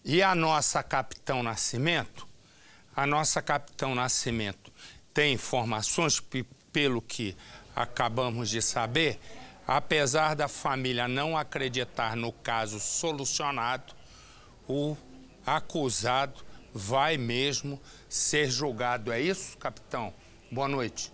E a nossa Capitão Nascimento? A nossa Capitão Nascimento tem informações, pelo que acabamos de saber, apesar da família não acreditar no caso solucionado, o acusado vai mesmo ser julgado. É isso, capitão? Boa noite.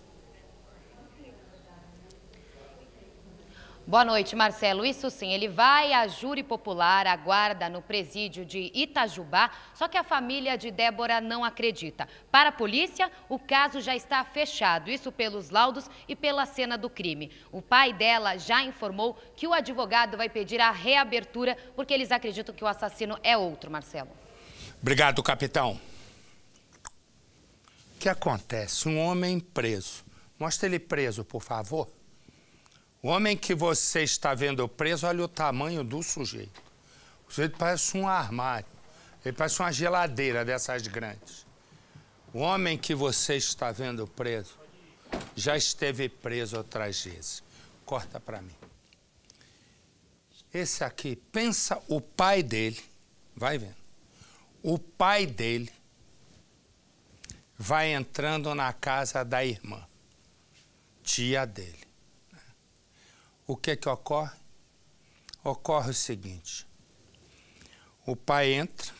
Boa noite, Marcelo. Isso sim, ele vai à júri popular, aguarda no presídio de Itajubá, só que a família de Débora não acredita. Para a polícia, o caso já está fechado, isso pelos laudos e pela cena do crime. O pai dela já informou que o advogado vai pedir a reabertura porque eles acreditam que o assassino é outro, Marcelo. Obrigado, capitão. O que acontece? Um homem preso. Mostra ele preso, por favor. O homem que você está vendo preso, olha o tamanho do sujeito. O sujeito parece um armário. Ele parece uma geladeira dessas grandes. O homem que você está vendo preso já esteve preso outras vezes. Corta para mim. Esse aqui, pensa o pai dele, vai vendo. O pai dele vai entrando na casa da irmã, tia dele. O que ocorre? Ocorre o seguinte, o pai entra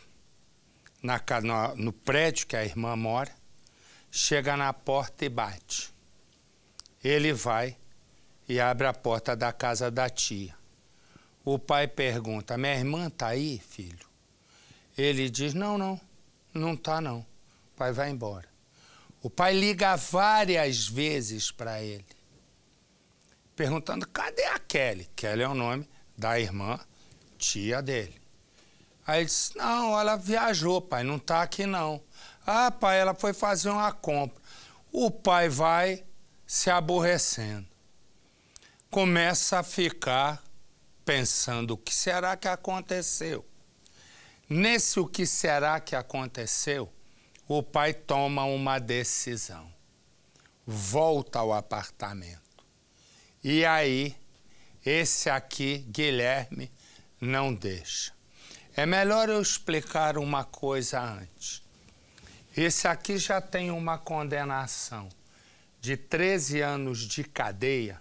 no prédio que a irmã mora, chega na porta e bate. Ele vai e abre a porta da casa da tia. O pai pergunta, minha irmã tá aí, filho? Ele diz, não tá não. O pai vai embora. O pai liga várias vezes para ele, perguntando, cadê a Kelly? Kelly é o nome da irmã, tia dele. Aí ele disse, não, ela viajou, pai, não tá aqui não. Ah, pai, ela foi fazer uma compra. O pai vai se aborrecendo. Começa a ficar pensando, o que será que aconteceu? Nesse o que será que aconteceu, o pai toma uma decisão. Volta ao apartamento. E aí, esse aqui, Guilherme, não deixa. É melhor eu explicar uma coisa antes. Esse aqui já tem uma condenação de 13 anos de cadeia.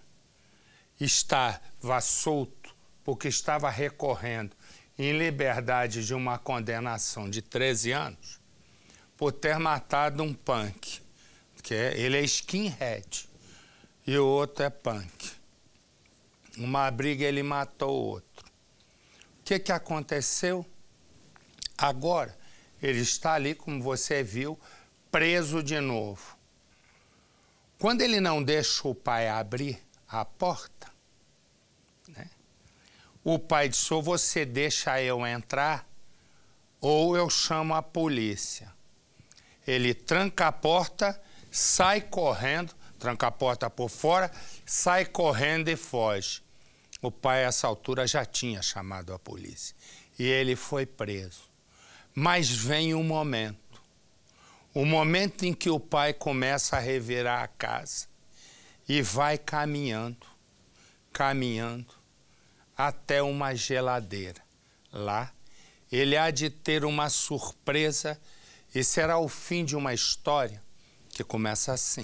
Estava solto porque estava recorrendo em liberdade de uma condenação de 13 anos por ter matado um punk. Ele é skinhead. E o outro é punk. Uma briga, ele matou o outro. O que aconteceu? Agora, ele está ali, como você viu, preso de novo. Quando ele não deixa o pai abrir a porta, né, o pai disse, ou você deixa eu entrar, ou eu chamo a polícia. Ele tranca a porta, sai correndo, tranca a porta por fora, sai correndo e foge. O pai, a essa altura, já tinha chamado a polícia. E ele foi preso. Mas vem um momento. O momento em que o pai começa a revirar a casa. E vai caminhando, caminhando, até uma geladeira. Lá, ele há de ter uma surpresa e será o fim de uma história que começa assim.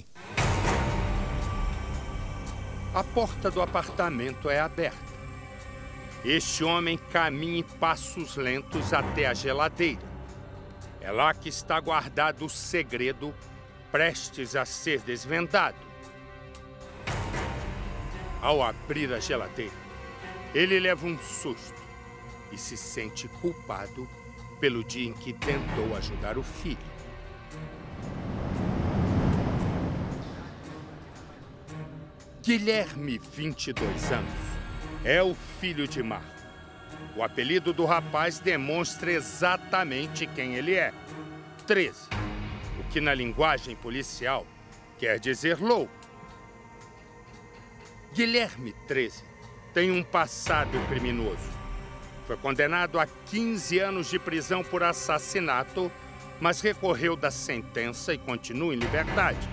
A porta do apartamento é aberta. Este homem caminha em passos lentos até a geladeira. É lá que está guardado o segredo prestes a ser desvendado. Ao abrir a geladeira, ele leva um susto e se sente culpado pelo dia em que tentou ajudar o filho. Guilherme, 22 anos, é o filho de Marco. O apelido do rapaz demonstra exatamente quem ele é. 13, o que na linguagem policial quer dizer louco. Guilherme, 13, tem um passado criminoso. Foi condenado a 15 anos de prisão por assassinato, mas recorreu da sentença e continua em liberdade.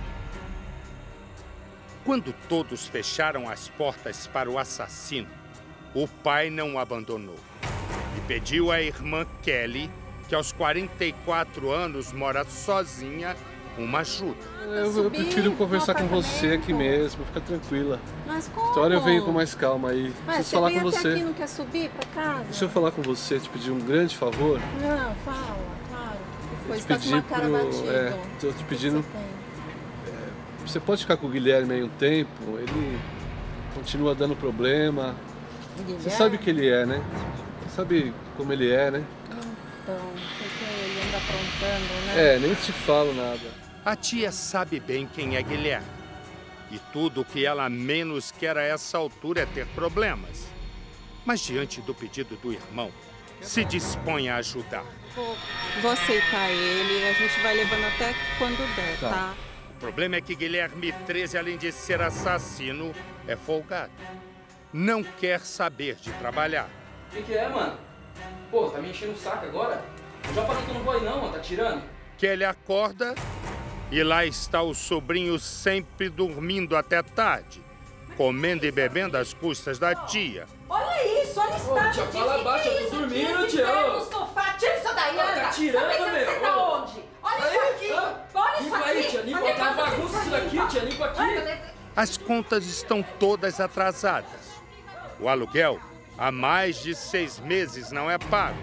Quando todos fecharam as portas para o assassino, o pai não o abandonou e pediu à irmã Kelly que aos 44 anos mora sozinha, uma ajuda. Eu prefiro conversar com você aqui mesmo, fica tranquila. Mas como? Outra hora eu venho com mais calma aí. Mas Preciso falar com você. você. Aqui, não quer subir pra casa? Deixa eu falar com você, te pedir um grande favor. Não, fala, claro. Foi, Te você tá com uma cara batida. tô te pedindo. Você tem? Você pode ficar com o Guilherme aí um tempo? Ele continua dando problema. Você sabe que ele é, né? Você sabe como ele é, né? Então, porque ele anda aprontando, né? Nem te falo nada. A tia sabe bem quem é Guilherme. E tudo o que ela menos quer a essa altura é ter problemas. Mas diante do pedido do irmão, se dispõe a ajudar. Vou aceitar ele e a gente vai levando até quando der, tá? O problema é que Guilherme 13, além de ser assassino, é folgado. Não quer saber de trabalhar. O que é, mano? Pô, tá me enchendo o saco agora? Eu já falei que eu não vou aí não, mano. Tá tirando? Kelly acorda e lá está o sobrinho sempre dormindo até tarde, comendo e bebendo às custas da tia. Olha isso, olha isso. Ô, tia, fala baixo, eu tô dormindo, tia. No sofá, tira isso daí, anda. Tá tirando, Tá pensando meu. que você tá onde? Olha isso aqui, olha isso Limpa aqui. aí, tia, limpa. Olha Tá essa bagunça isso daqui, tia, limpa aqui. As contas estão todas atrasadas. O aluguel há mais de 6 meses não é pago.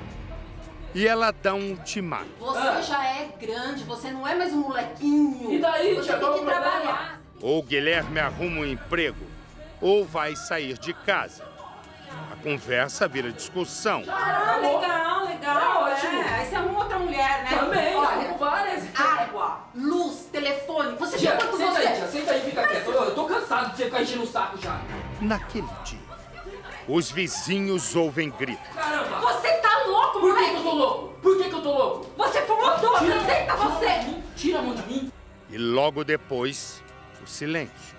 E ela dá um ultimato. Você já é grande, você não é mais um molequinho. E daí, você tia, tem qual que o problema? trabalhar. Ou Guilherme arruma um emprego, ou vai sair de casa. A conversa vira discussão. Ah, legal, legal. Tá ótimo. Aí você arruma outra mulher, né? Também, Olha, arrumo várias. água, luz, telefone. Você Tia, já quanto senta você... aí, tia, senta aí e fica quieto. Eu tô cansado de você ficar enchendo o saco já. Naquele dia, os vizinhos ouvem gritos. Caramba! Você tá louco, Por que moleque? que eu tô louco? Por que que eu tô louco? Você fumou tudo, aceita você. Tira a mão de mim. E logo depois, o silêncio.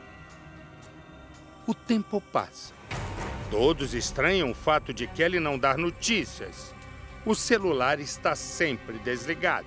O tempo passa. Todos estranham o fato de Kelly não dar notícias. O celular está sempre desligado.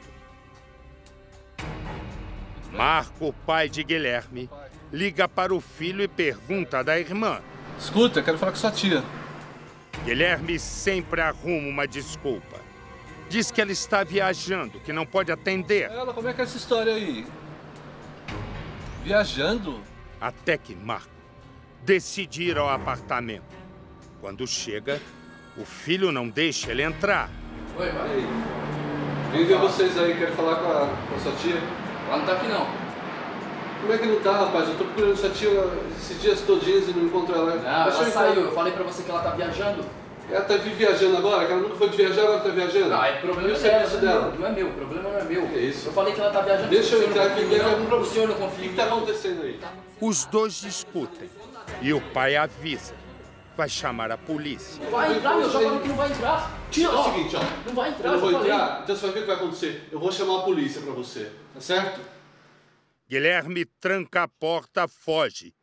Marco, o pai de Guilherme, liga para o filho e pergunta da irmã. Escuta, eu quero falar com sua tia. Guilherme sempre arruma uma desculpa. Diz que ela está viajando, que não pode atender. Ela, como é que é essa história aí? Viajando? Até que Marco decide ir ao apartamento. Quando chega, o filho não deixa ele entrar. Oi, vai. Aí. Vem ver vocês aí, quero falar com a sua tia. Ela não tá aqui não. Como é que não tá, rapaz? Eu tô procurando sua tia esses dias todinhos e não encontro ela. Não, ela saiu. Eu falei pra você que ela tá viajando. Ela tá viajando agora, que ela nunca foi de viajar, agora tá viajando. Não, é problema E o dela, serviço dela? não é meu, o problema não é meu. Que isso? Eu falei que ela tá viajando. Deixa o eu senhor entrar não aqui, confia em deve mim, algum problema. O senhor não O confia em que mim. tá acontecendo aí? Os dois discutem e o pai avisa. Vai chamar a polícia. Não vai entrar, meu, já falou que não vai entrar. Tira, É o seguinte, ó. Não vai Eu entrar, não vou já falei. entrar, então você vai ver o que vai acontecer. Eu vou chamar a polícia pra você, tá certo? Guilherme tranca a porta, foge.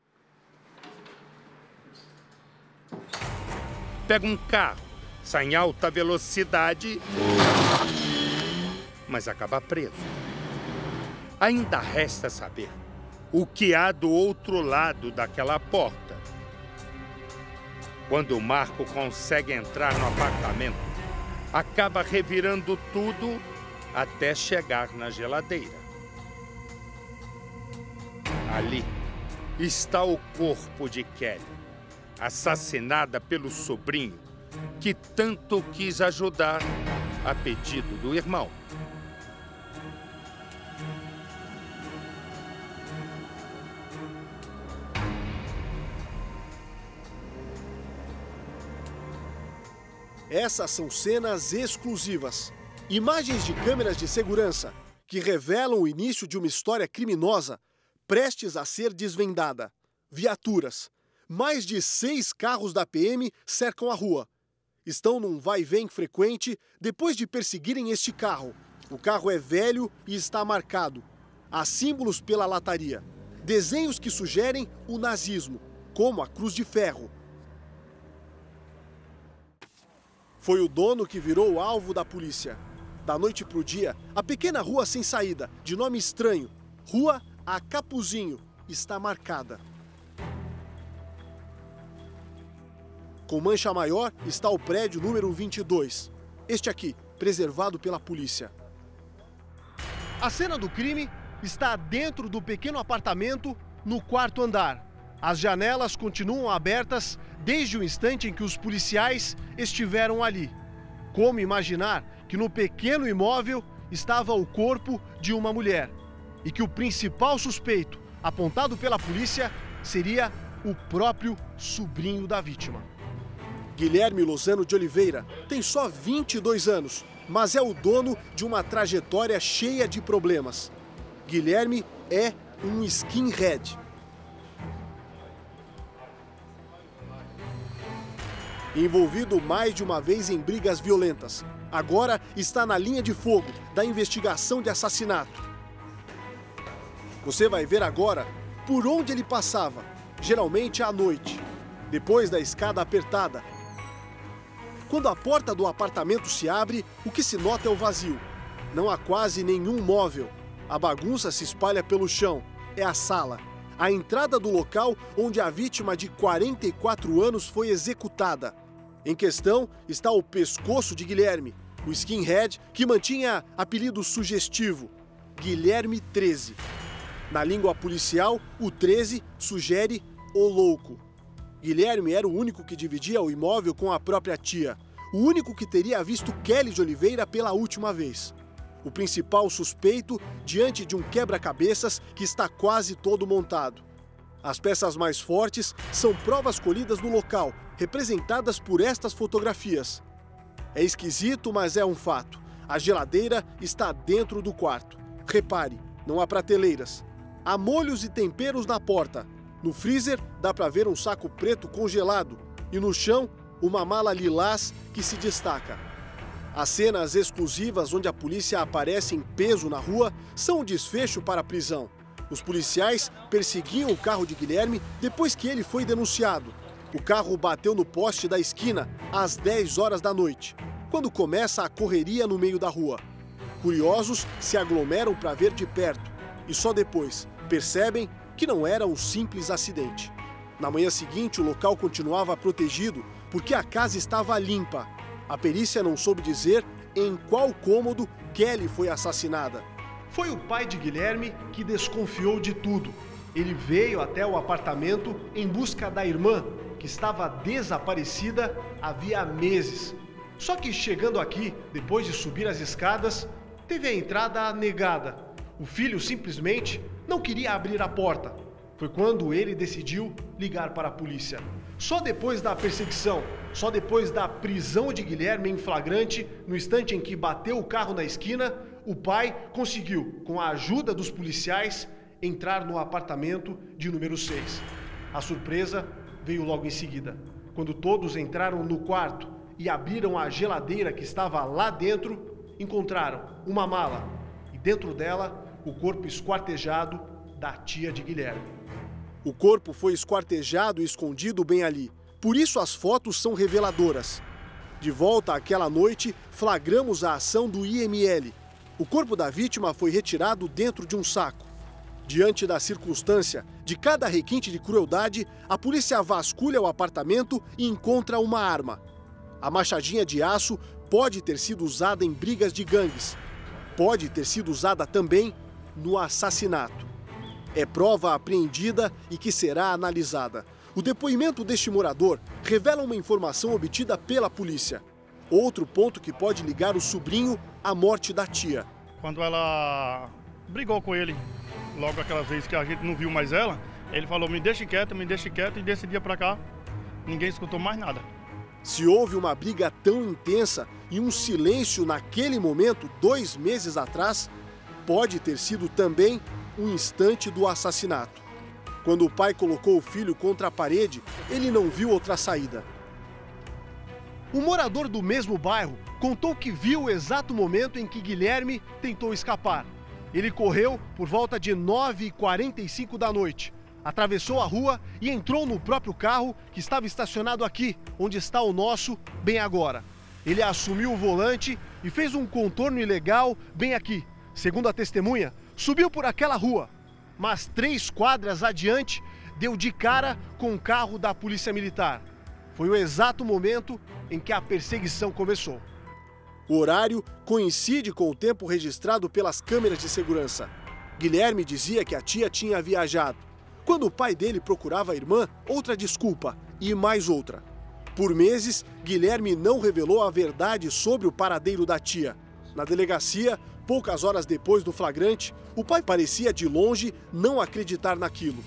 Pega um carro, sai em alta velocidade, mas acaba preso. Ainda resta saber o que há do outro lado daquela porta. Quando o Marco consegue entrar no apartamento, acaba revirando tudo até chegar na geladeira. Ali está o corpo de Kelly, assassinada pelo sobrinho, que tanto quis ajudar a pedido do irmão. Essas são cenas exclusivas. Imagens de câmeras de segurança que revelam o início de uma história criminosa prestes a ser desvendada. Viaturas. Mais de 6 carros da PM cercam a rua. Estão num vai-vem frequente depois de perseguirem este carro. O carro é velho e está marcado. Há símbolos pela lataria. Desenhos que sugerem o nazismo, como a Cruz de Ferro. Foi o dono que virou o alvo da polícia. Da noite para o dia, a pequena rua sem saída, de nome estranho, Rua A Capuzinho, está marcada. Com mancha maior está o prédio número 22. Este aqui, preservado pela polícia. A cena do crime está dentro do pequeno apartamento no quarto andar. As janelas continuam abertas desde o instante em que os policiais estiveram ali. Como imaginar que no pequeno imóvel estava o corpo de uma mulher e que o principal suspeito, apontado pela polícia, seria o próprio sobrinho da vítima. Guilherme Lozano de Oliveira tem só 22 anos, mas é o dono de uma trajetória cheia de problemas. Guilherme é um skinhead. Envolvido mais de uma vez em brigas violentas, agora está na linha de fogo da investigação de assassinato. Você vai ver agora por onde ele passava, geralmente à noite, depois da escada apertada. Quando a porta do apartamento se abre, o que se nota é o vazio. Não há quase nenhum móvel. A bagunça se espalha pelo chão. É a sala, a entrada do local onde a vítima de 44 anos foi executada. Em questão está o pescoço de Guilherme, o skinhead que mantinha apelido sugestivo, Guilherme 13. Na língua policial, o 13 sugere o louco. Guilherme era o único que dividia o imóvel com a própria tia, o único que teria visto Kelly de Oliveira pela última vez. O principal suspeito diante de um quebra-cabeças que está quase todo montado. As peças mais fortes são provas colhidas no local, representadas por estas fotografias. É esquisito, mas é um fato. A geladeira está dentro do quarto. Repare, não há prateleiras. Há molhos e temperos na porta. No freezer dá para ver um saco preto congelado e no chão uma mala lilás que se destaca. As cenas exclusivas onde a polícia aparece em peso na rua são um desfecho para a prisão. Os policiais perseguiam o carro de Guilherme depois que ele foi denunciado. O carro bateu no poste da esquina às 10 horas da noite, quando começa a correria no meio da rua. Curiosos se aglomeram para ver de perto e só depois percebem que não era um simples acidente. Na manhã seguinte, o local continuava protegido porque a casa estava limpa. A perícia não soube dizer em qual cômodo Kelly foi assassinada. Foi o pai de Guilherme que desconfiou de tudo. Ele veio até o apartamento em busca da irmã, que estava desaparecida havia meses. Só que chegando aqui, depois de subir as escadas, teve a entrada negada. O filho simplesmente não queria abrir a porta. Foi quando ele decidiu ligar para a polícia. Só depois da perseguição, só depois da prisão de Guilherme em flagrante, no instante em que bateu o carro na esquina, o pai conseguiu, com a ajuda dos policiais, entrar no apartamento de número 6. A surpresa veio logo em seguida. Quando todos entraram no quarto e abriram a geladeira que estava lá dentro, encontraram uma mala e dentro dela o corpo esquartejado da tia de Guilherme. O corpo foi esquartejado e escondido bem ali. Por isso as fotos são reveladoras. De volta àquela noite, flagramos a ação do IML. O corpo da vítima foi retirado dentro de um saco. Diante da circunstância de cada requinte de crueldade, a polícia vasculha o apartamento e encontra uma arma. A machadinha de aço pode ter sido usada em brigas de gangues. Pode ter sido usada também no assassinato. É prova apreendida e que será analisada. O depoimento deste morador revela uma informação obtida pela polícia. Outro ponto que pode ligar o sobrinho à morte da tia. Quando ela brigou com ele, logo aquela vez que a gente não viu mais ela, ele falou, me deixe quieto, e desse dia pra cá, ninguém escutou mais nada. Se houve uma briga tão intensa e um silêncio naquele momento, 2 meses atrás, pode ter sido também um instante do assassinato. Quando o pai colocou o filho contra a parede, ele não viu outra saída. Um morador do mesmo bairro contou que viu o exato momento em que Guilherme tentou escapar. Ele correu por volta de 9h45 da noite, atravessou a rua e entrou no próprio carro que estava estacionado aqui, onde está o nosso, bem agora. Ele assumiu o volante e fez um contorno ilegal bem aqui. Segundo a testemunha, subiu por aquela rua, mas 3 quadras adiante deu de cara com o carro da Polícia Militar. Foi o exato momento em que a perseguição começou. O horário coincide com o tempo registrado pelas câmeras de segurança. Guilherme dizia que a tia tinha viajado. Quando o pai dele procurava a irmã, outra desculpa e mais outra. Por meses, Guilherme não revelou a verdade sobre o paradeiro da tia. Na delegacia, poucas horas depois do flagrante, o pai parecia de longe não acreditar naquilo.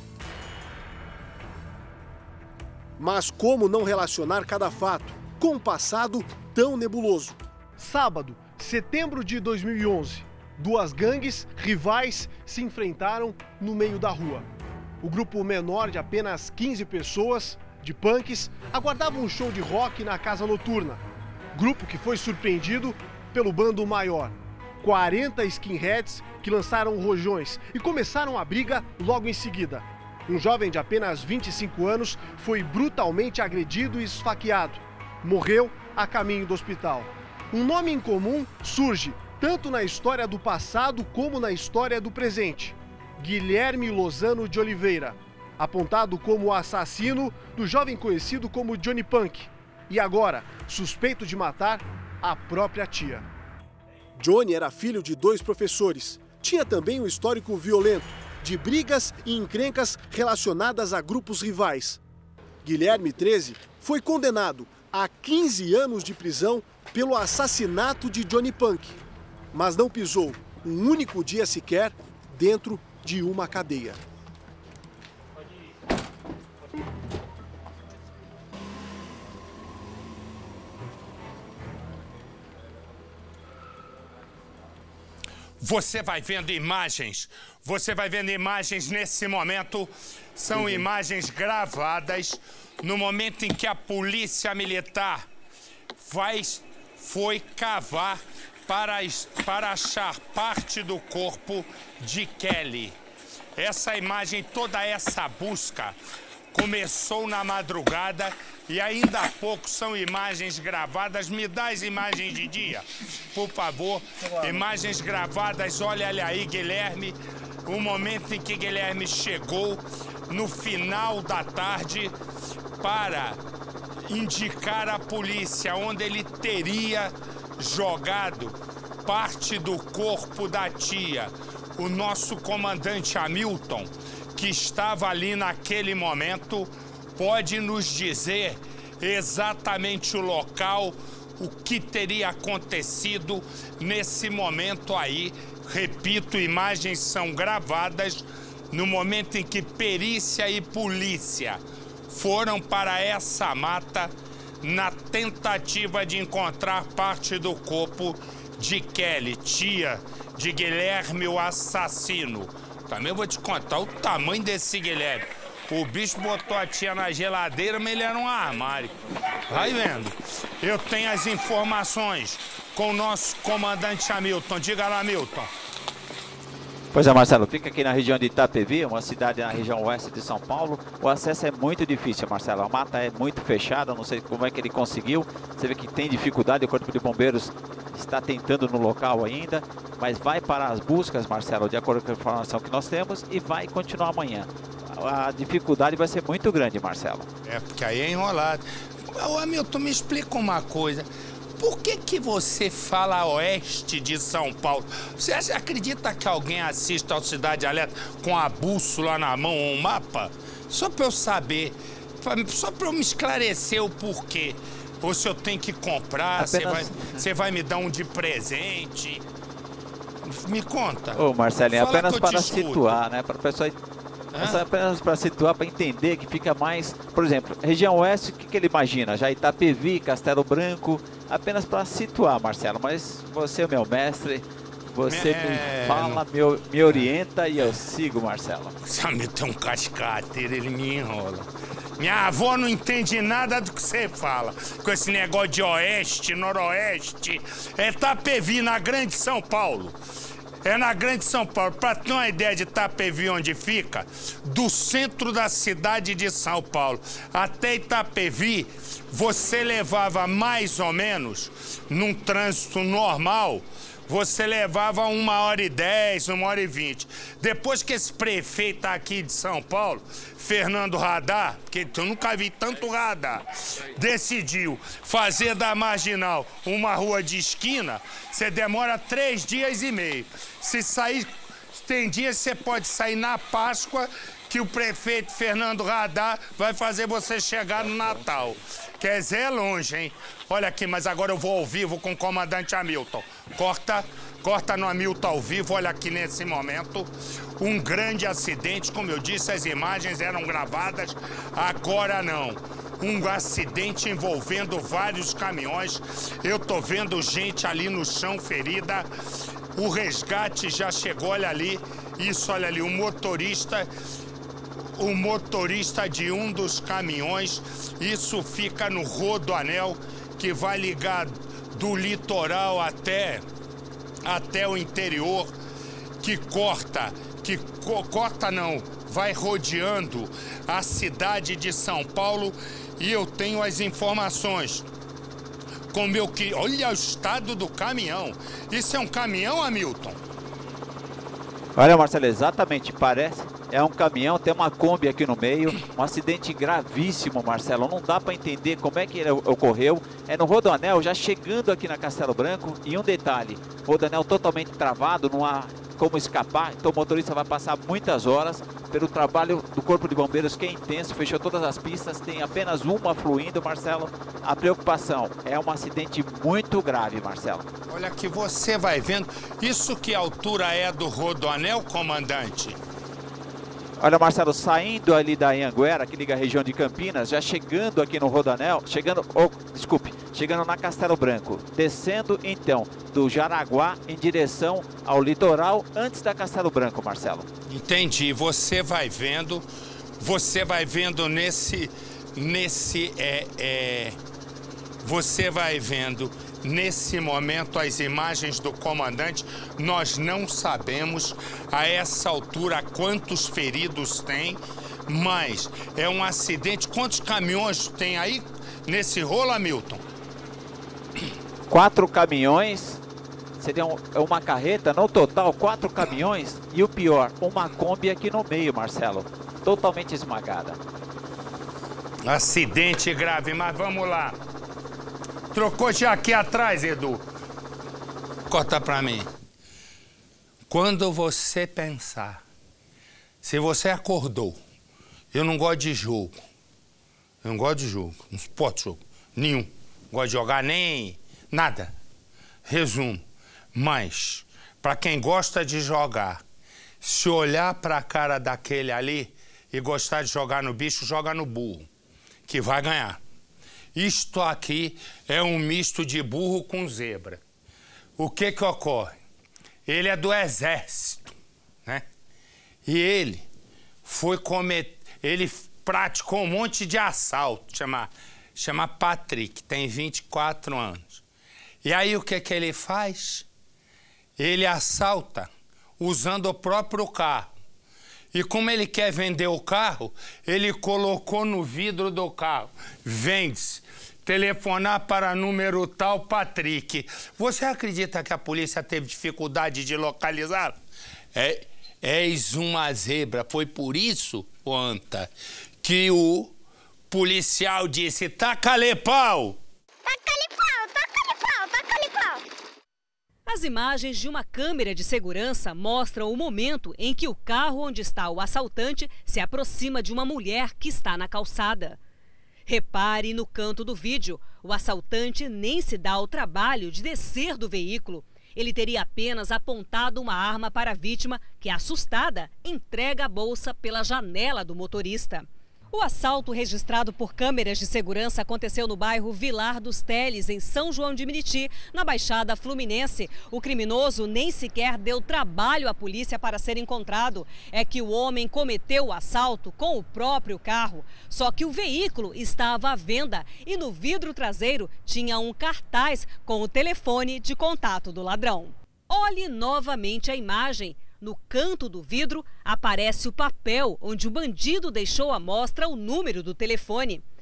Mas como não relacionar cada fato com um passado tão nebuloso? Sábado, setembro de 2011, duas gangues rivais se enfrentaram no meio da rua. O grupo menor de apenas 15 pessoas, de punks, aguardava um show de rock na casa noturna. Grupo que foi surpreendido pelo bando maior. 40 skinheads que lançaram rojões e começaram a briga logo em seguida. Um jovem de apenas 25 anos foi brutalmente agredido e esfaqueado. Morreu a caminho do hospital. Um nome em comum surge tanto na história do passado como na história do presente. Guilherme Lozano de Oliveira, apontado como o assassino do jovem conhecido como Johnny Punk. E agora, suspeito de matar a própria tia. Johnny era filho de 2 professores. Tinha também um histórico violento, de brigas e encrencas relacionadas a grupos rivais. Guilherme, 13, foi condenado a 15 anos de prisão pelo assassinato de Johnny Punk, mas não pisou um único dia sequer dentro de uma cadeia. Você vai vendo imagens nesse momento, são imagens gravadas no momento em que a polícia militar foi cavar para achar parte do corpo de Kelly. Essa imagem, toda essa busca começou na madrugada e ainda há pouco são imagens gravadas. Me dá as imagens de dia, por favor. Imagens gravadas, olha aí, Guilherme. O momento em que Guilherme chegou no final da tarde para indicar à polícia onde ele teria jogado parte do corpo da tia. O nosso comandante Hamilton, que estava ali naquele momento, pode nos dizer exatamente o local, o que teria acontecido nesse momento aí. Repito, imagens são gravadas no momento em que perícia e polícia foram para essa mata na tentativa de encontrar parte do corpo de Kelly, tia de Guilherme, o assassino. Também vou te contar o tamanho desse Guilherme. O bicho botou a tia na geladeira, mas ele era um armário. Vai vendo. Eu tenho as informações com o nosso comandante Hamilton. Diga lá, Hamilton. Pois é, Marcelo, fica aqui na região de Itapevi, uma cidade na região oeste de São Paulo. O acesso é muito difícil, Marcelo. A mata é muito fechada, não sei como é que ele conseguiu. Você vê que tem dificuldade, o Corpo de Bombeiros está tentando no local ainda, mas vai para as buscas, Marcelo, de acordo com a informação que nós temos, e vai continuar amanhã. A dificuldade vai ser muito grande, Marcelo. É, porque aí é enrolado. Ô, Hamilton, me explica uma coisa. Por que você fala oeste de São Paulo? Você acredita que alguém assista ao Cidade Alerta com a bússola na mão ou um mapa? Só para eu saber, só para eu me esclarecer o porquê. Ou se eu tenho que comprar, você vai me dar um de presente. Me conta. Ô, Marcelinho, apenas para situar, né? Para a pessoa... Apenas para situar, para entender que fica mais... Por exemplo, região oeste, o que ele imagina? Já Itapevi, Castelo Branco, apenas para situar, Marcelo. Mas você é o meu mestre, você me fala, me orienta e eu sigo, Marcelo. Você me tem um cascateiro, ele me enrola. Minha avó não entende nada do que você fala. Com esse negócio de oeste, noroeste. É Itapevi, na Grande São Paulo. É na Grande São Paulo. Para ter uma ideia de Itapevi onde fica, do centro da cidade de São Paulo até Itapevi, você levava mais ou menos, num trânsito normal, você levava 1h10, 1h20. Depois que esse prefeito aqui de São Paulo, Fernando Haddad, que eu nunca vi tanto radar, decidiu fazer da Marginal uma rua de esquina, você demora 3 dias e meio. Se sair, tem dias que você pode sair na Páscoa, que o prefeito Fernando Haddad vai fazer você chegar no Natal. Quer dizer, é longe, hein? Olha aqui, mas agora eu vou ao vivo com o comandante Hamilton. Corta no Hamilton ao vivo, olha aqui nesse momento. Um grande acidente, como eu disse, as imagens eram gravadas, agora não. Um acidente envolvendo vários caminhões. Eu tô vendo gente ali no chão ferida. O resgate já chegou, olha ali. Isso, olha ali, o motorista de um dos caminhões. Isso fica no Rodoanel, que vai ligar do litoral até o interior, vai rodeando a cidade de São Paulo. E eu tenho as informações. Olha o estado do caminhão. Isso é um caminhão, Hamilton? Olha, Marcelo, exatamente, parece. É um caminhão, tem uma Kombi aqui no meio, um acidente gravíssimo, Marcelo. Não dá para entender como é que ele ocorreu. É no Rodoanel, já chegando aqui na Castelo Branco. E um detalhe, Rodoanel totalmente travado, não há como escapar. Então o motorista vai passar muitas horas pelo trabalho do Corpo de Bombeiros, que é intenso. Fechou todas as pistas, tem apenas uma fluindo, Marcelo. A preocupação é um acidente muito grave, Marcelo. Olha que você vai vendo. Isso que altura é do Rodoanel, comandante? Olha, Marcelo, saindo ali da Anhanguera, que liga a região de Campinas, já chegando aqui no Rodoanel, chegando na Castelo Branco, descendo então do Jaraguá em direção ao litoral antes da Castelo Branco, Marcelo. Entendi, você vai vendo nesse momento as imagens do comandante. Nós não sabemos a essa altura quantos feridos tem, mas é um acidente. Quantos caminhões tem aí nesse rolo, Hamilton? 4 caminhões, seria uma carreta, no total 4 caminhões, e o pior, uma Kombi aqui no meio, Marcelo, totalmente esmagada. Acidente grave, mas vamos lá. Trocou já aqui atrás, Edu. Corta pra mim. Quando você pensar, se você acordou, eu não gosto de jogo. Não suporto jogo. Nenhum. Não gosto de jogar nem nada. Resumo. Mas, pra quem gosta de jogar, se olhar pra cara daquele ali e gostar de jogar no bicho, joga no burro, que vai ganhar. Isto aqui é um misto de burro com zebra. O que ocorre? Ele é do exército, né? E ele praticou um monte de assalto, chama Patrick, tem 24 anos. E aí o que ele faz? Ele assalta usando o próprio carro. E como ele quer vender o carro, ele colocou no vidro do carro: vende-se, telefonar para número tal, Patrick. Você acredita que a polícia teve dificuldade de localizá-lo? És uma zebra. Foi por isso, Anta, que o policial disse: taca-lhe pau! Taca-lhe pau, taca-lhe pau, taca-lhe pau! As imagens de uma câmera de segurança mostram o momento em que o carro onde está o assaltante se aproxima de uma mulher que está na calçada. Repare no canto do vídeo, o assaltante nem se dá ao trabalho de descer do veículo. Ele teria apenas apontado uma arma para a vítima, que, assustada, entrega a bolsa pela janela do motorista. O assalto registrado por câmeras de segurança aconteceu no bairro Vilar dos Teles, em São João de Meriti, na Baixada Fluminense. O criminoso nem sequer deu trabalho à polícia para ser encontrado. É que o homem cometeu o assalto com o próprio carro. Só que o veículo estava à venda e no vidro traseiro tinha um cartaz com o telefone de contato do ladrão. Olhe novamente a imagem. No canto do vidro aparece o papel onde o bandido deixou à mostra o número do telefone.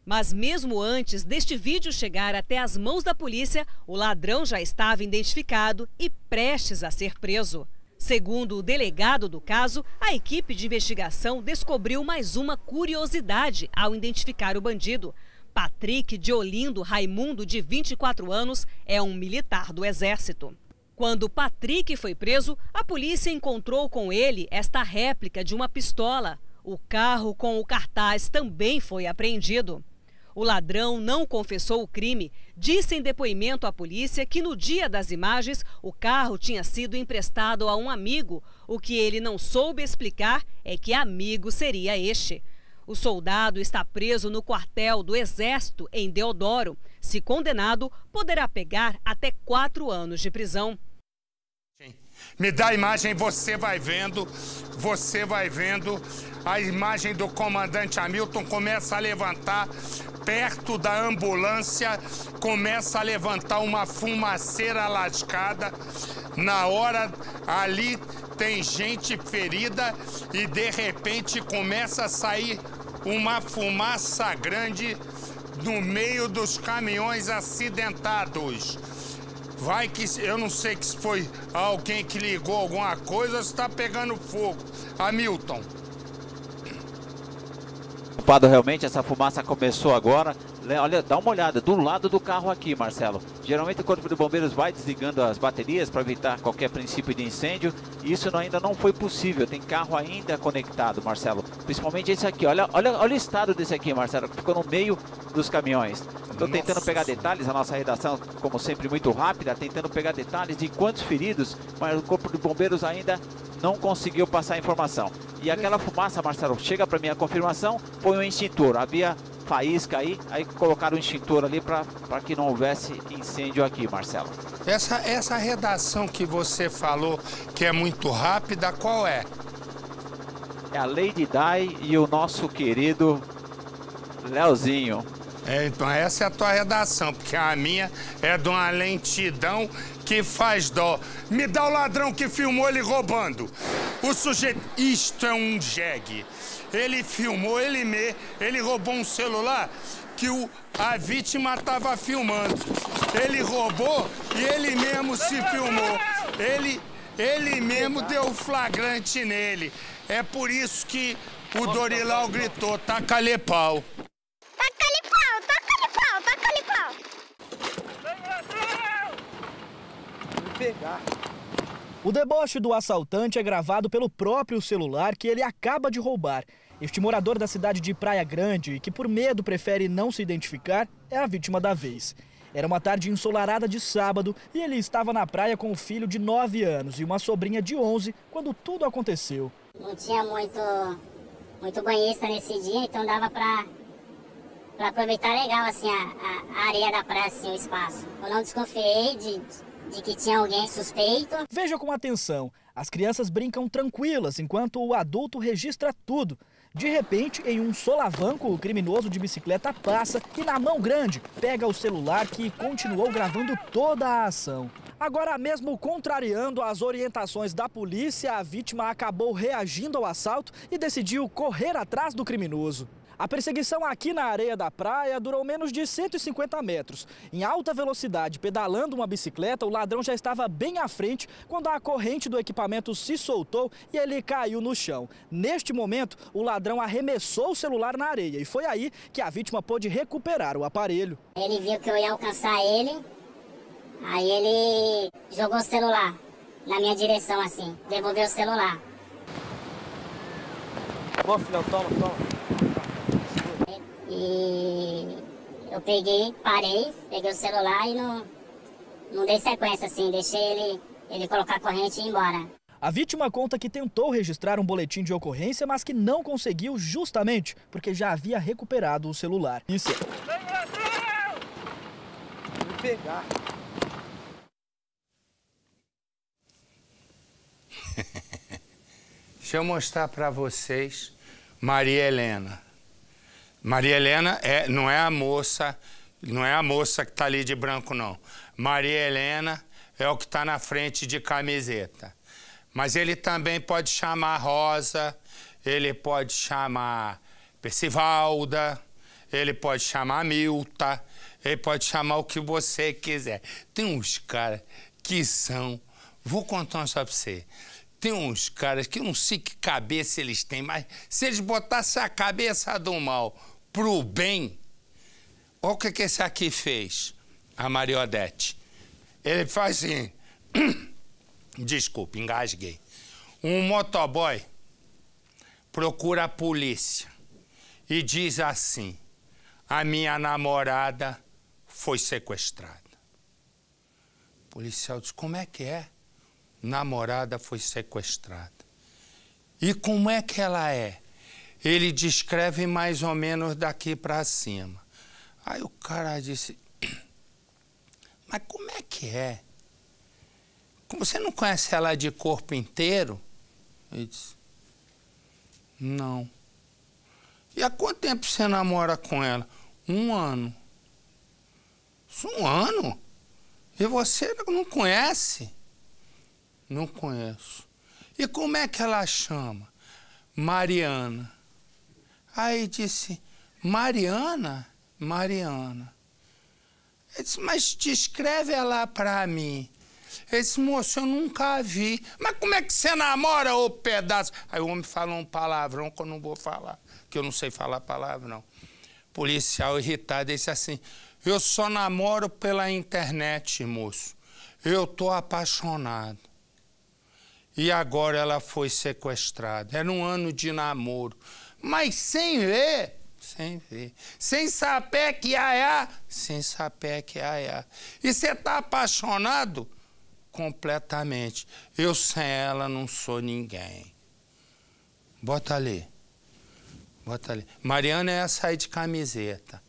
Mas mesmo antes deste vídeo chegar até as mãos da polícia, o ladrão já estava identificado e prestes a ser preso. Segundo o delegado do caso, a equipe de investigação descobriu mais uma curiosidade ao identificar o bandido. Patrick de Olindo Raimundo, de 24 anos, é um militar do Exército. Quando Patrick foi preso, a polícia encontrou com ele esta réplica de uma pistola. O carro com o cartaz também foi apreendido. O ladrão não confessou o crime. Disse em depoimento à polícia que no dia das imagens o carro tinha sido emprestado a um amigo. O que ele não soube explicar é que amigo seria este. O soldado está preso no quartel do Exército em Deodoro. Se condenado, poderá pegar até 4 anos de prisão. Me dá a imagem, você vai vendo a imagem do comandante Hamilton começa a levantar perto da ambulância, começa a levantar uma fumaceira lascada. Na hora ali tem gente ferida e de repente começa a sair uma fumaça grande no meio dos caminhões acidentados. Vai que eu não sei que se foi alguém que ligou alguma coisa ou se está pegando fogo. Hamilton. Realmente essa fumaça começou agora. Olha, dá uma olhada do lado do carro aqui, Marcelo. Geralmente o Corpo de Bombeiros vai desligando as baterias para evitar qualquer princípio de incêndio. E isso ainda não foi possível. Tem carro ainda conectado, Marcelo. Principalmente esse aqui. Olha o estado desse aqui, Marcelo, que ficou no meio dos caminhões. Estou tentando pegar detalhes, a nossa redação, como sempre, muito rápida, tentando pegar detalhes de quantos feridos, mas o Corpo de Bombeiros ainda não conseguiu passar a informação. E aquela fumaça, Marcelo, chega para mim a confirmação, foi um extintor. Havia faísca aí colocaram o extintor ali para que não houvesse incêndio aqui, Marcelo. Essa redação que você falou, que é muito rápida, qual é? É a Lady Di e o nosso querido Leozinho. Então essa é a tua redação, porque a minha é de uma lentidão que faz dó. Me dá o ladrão que filmou ele roubando. O sujeito... Isto é um jegue. Ele filmou, ele roubou um celular que a vítima estava filmando. Ele roubou e ele mesmo se filmou. Ele mesmo deu flagrante nele. É por isso que o Dorilau gritou, taca-lhe pau. O deboche do assaltante é gravado pelo próprio celular que ele acaba de roubar. Este morador da cidade de Praia Grande, que por medo prefere não se identificar, é a vítima da vez. Era uma tarde ensolarada de sábado e ele estava na praia com o filho de 9 anos e uma sobrinha de 11 quando tudo aconteceu. Não tinha muito banhista nesse dia, então dava para aproveitar legal assim, a areia da praia, assim, o espaço. Eu não desconfiei de que tinha alguém suspeito. Veja com atenção, as crianças brincam tranquilas enquanto o adulto registra tudo. De repente, em um solavanco, o criminoso de bicicleta passa e na mão grande pega o celular que continuou gravando toda a ação. Agora mesmo contrariando as orientações da polícia, a vítima acabou reagindo ao assalto e decidiu correr atrás do criminoso. A perseguição aqui na areia da praia durou menos de 150 metros. Em alta velocidade, pedalando uma bicicleta, o ladrão já estava bem à frente quando a corrente do equipamento se soltou e ele caiu no chão. Neste momento, o ladrão arremessou o celular na areia e foi aí que a vítima pôde recuperar o aparelho. Ele viu que eu ia alcançar ele, aí ele jogou o celular na minha direção assim, devolveu o celular. Ô, filhão, toma. E eu parei, peguei o celular e não dei sequência assim, deixei ele colocar a corrente e ir embora. A vítima conta que tentou registrar um boletim de ocorrência, mas que não conseguiu justamente porque já havia recuperado o celular. Isso. Vou pegar. Deixa eu mostrar para vocês Maria Helena. Maria Helena não é a moça que está ali de branco, não. Maria Helena é o que está na frente de camiseta. Mas ele também pode chamar Rosa, ele pode chamar Percivalda, ele pode chamar Milta, ele pode chamar o que você quiser. Tem uns caras que são... Vou contar uma só pra você. Tem uns caras que eu não sei que cabeça eles têm, mas se eles botassem a cabeça do mal pro bem... Olha o que esse aqui fez, a Mariodete. Ele faz assim... Desculpa, engasguei. Um motoboy procura a polícia e diz assim: a minha namorada foi sequestrada. O policial diz: como é que é? Namorada foi sequestrada. E como é que ela é? Ele descreve mais ou menos daqui para cima. Aí o cara disse: mas como é que é? Você não conhece ela de corpo inteiro? Ele disse: não. E há quanto tempo você namora com ela? 1 ano. 1 ano? E você não conhece? Não conheço. E como é que ela chama? Mariana. Aí disse: Mariana? Mariana. Ele disse: mas descreve ela pra mim. Ele disse: moço, eu nunca a vi. Mas como é que você namora, ô pedaço? Aí o homem falou um palavrão que eu não vou falar, que eu não sei falar palavrão. Policial irritado disse assim: eu só namoro pela internet, moço. Eu tô apaixonado. E agora ela foi sequestrada. Era 1 ano de namoro. Mas sem ver. Sem ver. Sem saber que iaiá. Sem saber que iaiá. E você tá apaixonado? Completamente. Eu sem ela não sou ninguém. Bota ali. Bota ali. Mariana é essa aí de camiseta.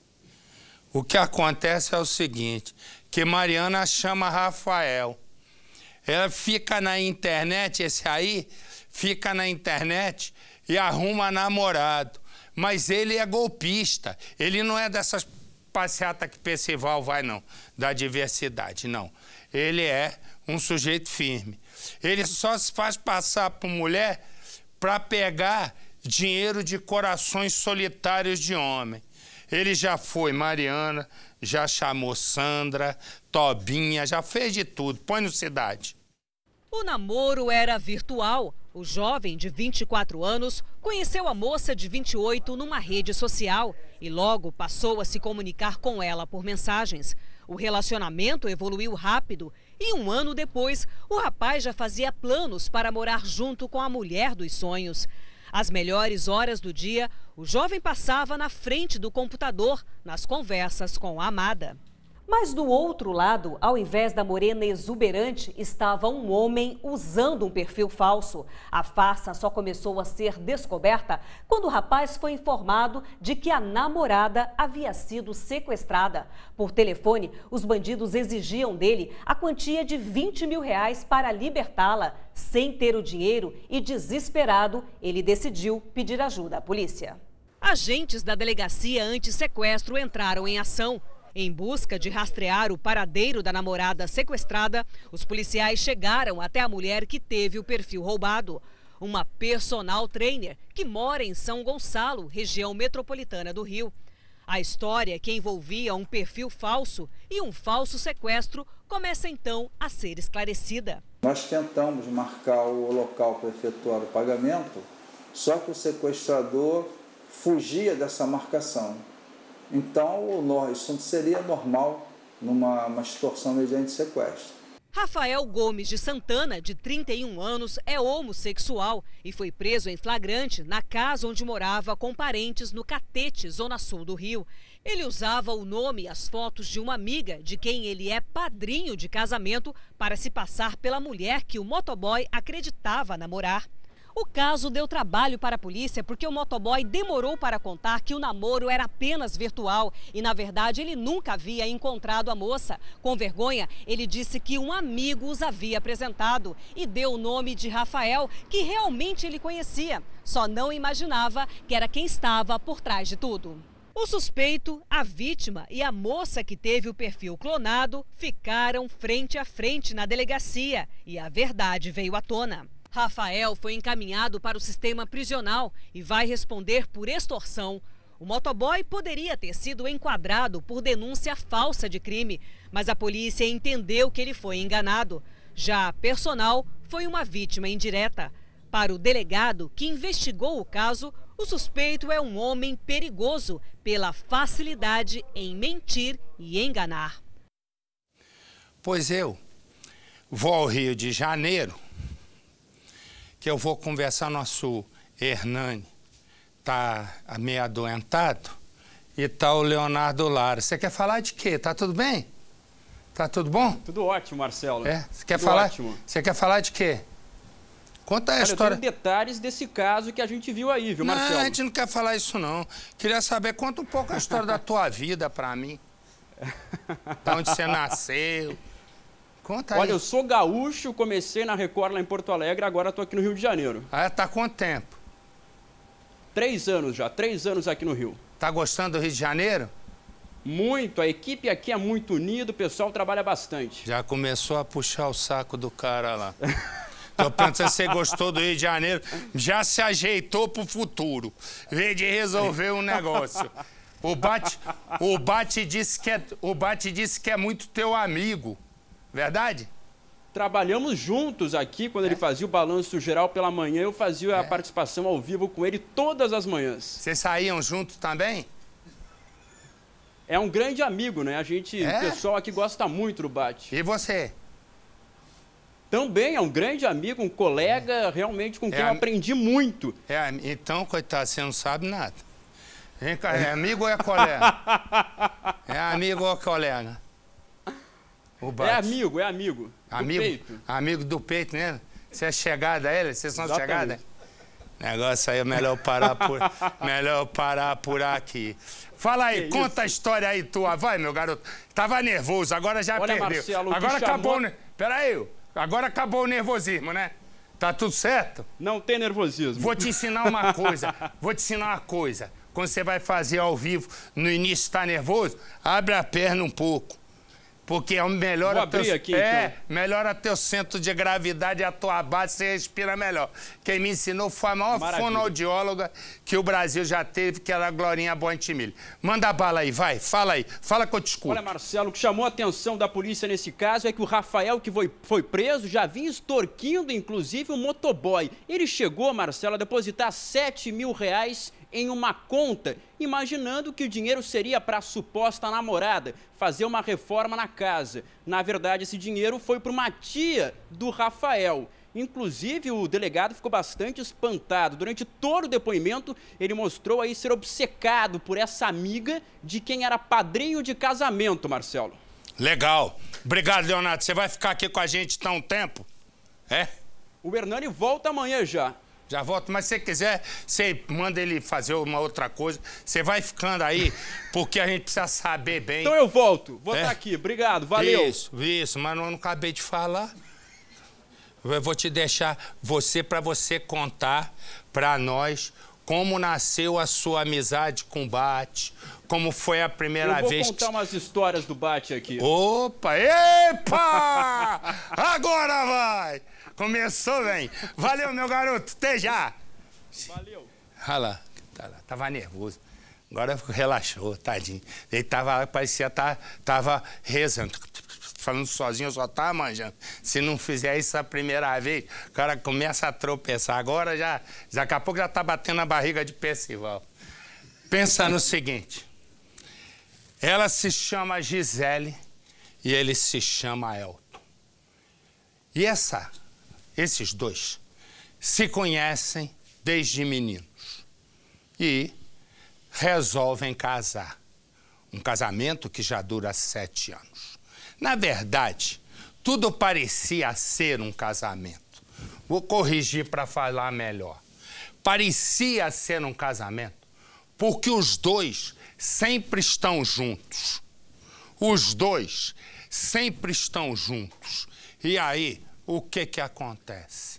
O que acontece é o seguinte, que Mariana chama Rafael. Ela fica na internet, esse aí fica na internet e arruma namorado. Mas ele é golpista. Ele não é dessas passeatas que Percival vai, não. Da diversidade, não. Ele é um sujeito firme. Ele só se faz passar por mulher para pegar dinheiro de corações solitários de homem. Ele já foi Mariana, já chamou Sandra, Tobinha, já fez de tudo. Põe no Cidade. O namoro era virtual. O jovem de 24 anos conheceu a moça de 28 numa rede social e logo passou a se comunicar com ela por mensagens. O relacionamento evoluiu rápido e 1 ano depois, o rapaz já fazia planos para morar junto com a mulher dos sonhos. Às melhores horas do dia, o jovem passava na frente do computador, nas conversas com a amada. Mas do outro lado, ao invés da morena exuberante, estava um homem usando um perfil falso. A farsa só começou a ser descoberta quando o rapaz foi informado de que a namorada havia sido sequestrada. Por telefone, os bandidos exigiam dele a quantia de R$20 mil para libertá-la. Sem ter o dinheiro e desesperado, ele decidiu pedir ajuda à polícia. Agentes da delegacia anti-sequestro entraram em ação. Em busca de rastrear o paradeiro da namorada sequestrada, os policiais chegaram até a mulher que teve o perfil roubado. Uma personal trainer que mora em São Gonçalo, região metropolitana do Rio. A história, que envolvia um perfil falso e um falso sequestro, começa então a ser esclarecida. Nós tentamos marcar o local para efetuar o pagamento, só que o sequestrador fugia dessa marcação. Então, isso seria normal numa extorsão mediante sequestro. Rafael Gomes de Santana, de 31 anos, é homossexual e foi preso em flagrante na casa onde morava com parentes no Catete, zona sul do Rio. Ele usava o nome e as fotos de uma amiga de quem ele é padrinho de casamento para se passar pela mulher que o motoboy acreditava namorar. O caso deu trabalho para a polícia porque o motoboy demorou para contar que o namoro era apenas virtual e, na verdade, ele nunca havia encontrado a moça. Com vergonha, ele disse que um amigo os havia apresentado e deu o nome de Rafael, que realmente ele conhecia. Só não imaginava que era quem estava por trás de tudo. O suspeito, a vítima e a moça que teve o perfil clonado ficaram frente a frente na delegacia e a verdade veio à tona. Rafael foi encaminhado para o sistema prisional e vai responder por extorsão. O motoboy poderia ter sido enquadrado por denúncia falsa de crime, mas a polícia entendeu que ele foi enganado. Já a personal foi uma vítima indireta. Para o delegado que investigou o caso, o suspeito é um homem perigoso pela facilidade em mentir e enganar. Pois eu vou ao Rio de Janeiro, que eu vou conversar, nosso Hernani tá meio adoentado e tá o Leonardo Lara. Você quer falar de quê? Tá tudo bem? Tá tudo bom? Tudo ótimo, Marcelo. É? Você quer falar? Ótimo. Você quer falar de quê? Conta a história. Eu tenho detalhes desse caso que a gente viu aí, viu, Marcelo? Não, a gente não quer falar isso, não. Queria saber, conta um pouco a história da tua vida pra mim. Da onde você nasceu. Conta aí. Olha, eu sou gaúcho, comecei na Record lá em Porto Alegre, agora tô aqui no Rio de Janeiro. Ah, tá há quanto tempo? 3 anos já, 3 anos aqui no Rio. Tá gostando do Rio de Janeiro? Muito, a equipe aqui é muito unida, o pessoal trabalha bastante. Já começou a puxar o saco do cara lá. Tô pensando se você gostou do Rio de Janeiro, já se ajeitou pro futuro. Veio de resolver um negócio. O Bate disse que é muito teu amigo, verdade? Trabalhamos juntos aqui, quando ele fazia o balanço geral pela manhã, eu fazia a participação ao vivo com ele todas as manhãs. Vocês saíam juntos também? É um grande amigo, né? O pessoal aqui gosta muito do Bate. E você? Também é um grande amigo, um colega, realmente com quem eu aprendi muito. Então, coitado, você não sabe nada. Vem cá, é amigo ou é colega? É amigo ou colega? É amigo, é amigo. Amigo do peito. Amigo do peito, né? Você é chegada a ele? Vocês são chegadas? Negócio aí é melhor parar por aqui. Fala aí, conta a história aí tua. Vai, meu garoto. Tava nervoso, agora já perdeu. Marcelo, agora acabou... Peraí, agora acabou o nervosismo, né? Tá tudo certo? Não tem nervosismo. Vou te ensinar uma coisa. Quando você vai fazer ao vivo, no início tá nervoso, abre a perna um pouco. Porque melhora melhora teu centro de gravidade e a tua base, você respira melhor. Quem me ensinou foi a maior fonoaudióloga que o Brasil já teve, que era a Glorinha Boentimille. Manda bala aí, vai, fala aí, fala que eu te escuto. Olha, Marcelo, o que chamou a atenção da polícia nesse caso é que o Rafael, que foi preso, já vinha extorquindo, inclusive, um motoboy. Ele chegou, Marcelo, a depositar R$7 mil em uma conta, imaginando que o dinheiro seria para a suposta namorada fazer uma reforma na casa. Na verdade, esse dinheiro foi para uma tia do Rafael. Inclusive, o delegado ficou bastante espantado. Durante todo o depoimento, ele mostrou aí ser obcecado por essa amiga de quem era padrinho de casamento, Marcelo. Legal. Obrigado, Leonardo. Você vai ficar aqui com a gente então um tempo? É? O Hernani volta amanhã já. Já volto, mas se você quiser, você manda ele fazer uma outra coisa. Você vai ficando aí, porque a gente precisa saber bem. Então eu volto. Vou estar aqui. Obrigado. Valeu. Isso. Mas eu não acabei de falar. Eu vou te deixar para você contar para nós como nasceu a sua amizade com o Bate, como foi a primeira vez... Eu vou contar umas histórias do Bate aqui. Opa! Epa! Agora vai! Começou, bem. Valeu, meu garoto. Até já. Valeu. Olha lá. Tava nervoso. Agora relaxou, tadinho. Ele parecia tava rezando. Falando sozinho, eu só tava manjando. Se não fizer isso a primeira vez, o cara começa a tropeçar. Agora daqui a pouco já tá batendo a barriga de Percival. Pensa no seguinte. Ela se chama Gisele e ele se chama Elton. E esses dois se conhecem desde meninos e resolvem casar. Um casamento que já dura 7 anos. Na verdade, tudo parecia ser um casamento. Vou corrigir para falar melhor. Parecia ser um casamento porque os dois sempre estão juntos. Os dois sempre estão juntos. E aí, o que acontece?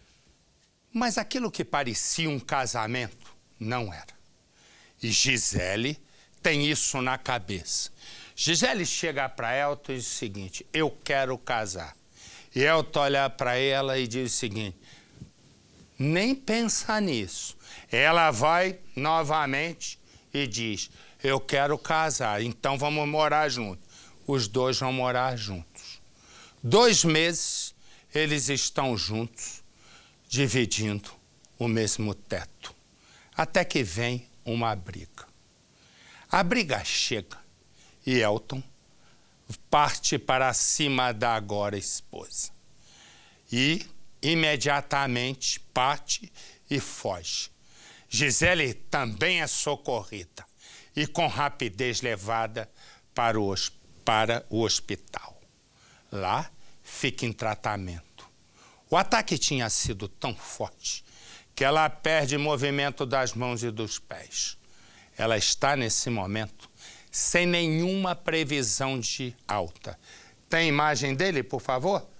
Mas aquilo que parecia um casamento não era. E Gisele tem isso na cabeça. Gisele chega para Elton e diz o seguinte: eu quero casar. E Elton olha para ela e diz o seguinte: nem pensa nisso. Ela vai novamente e diz, eu quero casar, então vamos morar juntos. Os dois vão morar juntos. 2 meses, eles estão juntos, dividindo o mesmo teto. Até que vem uma briga. A briga chega e Elton parte para cima da agora esposa. E imediatamente parte e foge. Gisele também é socorrida e com rapidez levada para o hospital. Lá fica em tratamento. O ataque tinha sido tão forte que ela perde movimento das mãos e dos pés. Ela está, nesse momento, sem nenhuma previsão de alta. Tem imagem dele, por favor?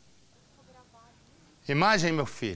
Imagem, meu filho.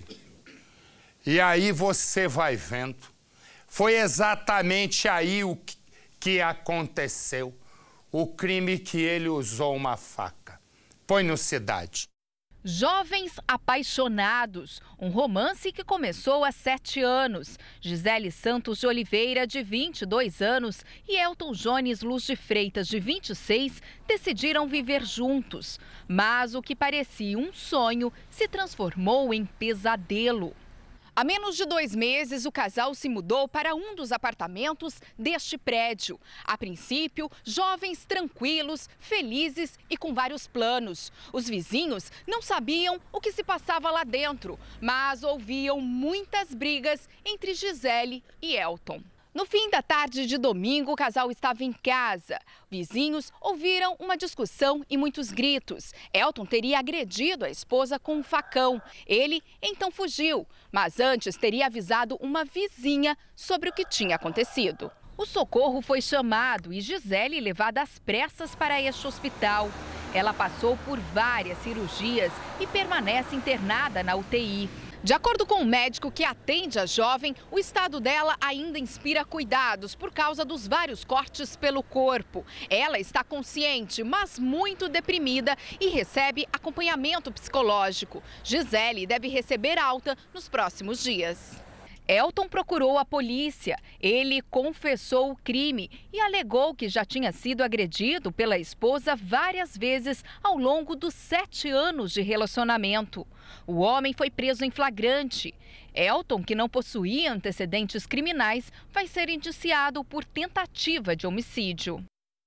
E aí você vai vendo. Foi exatamente aí o que aconteceu. O crime que ele usou uma faca. Põe no Cidade. Jovens apaixonados, um romance que começou há 7 anos. Gisele Santos de Oliveira, de 22 anos, e Elton Jones Luz de Freitas, de 26, decidiram viver juntos. Mas o que parecia um sonho se transformou em pesadelo. Há menos de 2 meses, o casal se mudou para um dos apartamentos deste prédio. A princípio, jovens tranquilos, felizes e com vários planos. Os vizinhos não sabiam o que se passava lá dentro, mas ouviam muitas brigas entre Gisele e Elton. No fim da tarde de domingo, o casal estava em casa. Vizinhos ouviram uma discussão e muitos gritos. Elton teria agredido a esposa com um facão. Ele então fugiu, mas antes teria avisado uma vizinha sobre o que tinha acontecido. O socorro foi chamado e Gisele levada às pressas para este hospital. Ela passou por várias cirurgias e permanece internada na UTI. De acordo com o médico que atende a jovem, o estado dela ainda inspira cuidados por causa dos vários cortes pelo corpo. Ela está consciente, mas muito deprimida e recebe acompanhamento psicológico. Gisele deve receber alta nos próximos dias. Elton procurou a polícia. Ele confessou o crime e alegou que já tinha sido agredido pela esposa várias vezes ao longo dos 7 anos de relacionamento. O homem foi preso em flagrante. Elton, que não possuía antecedentes criminais, vai ser indiciado por tentativa de homicídio.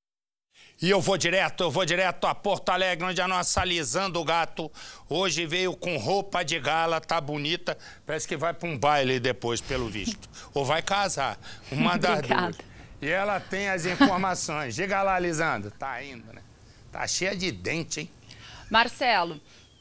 E eu vou direto a Porto Alegre, onde a nossa Lisandro Gato hoje veio com roupa de gala, tá bonita, parece que vai para um baile depois, pelo visto. Ou vai casar, uma das duas. E ela tem as informações. Diga lá, Lisandro. Tá indo, né? Tá cheia de dente, hein? Marcelo,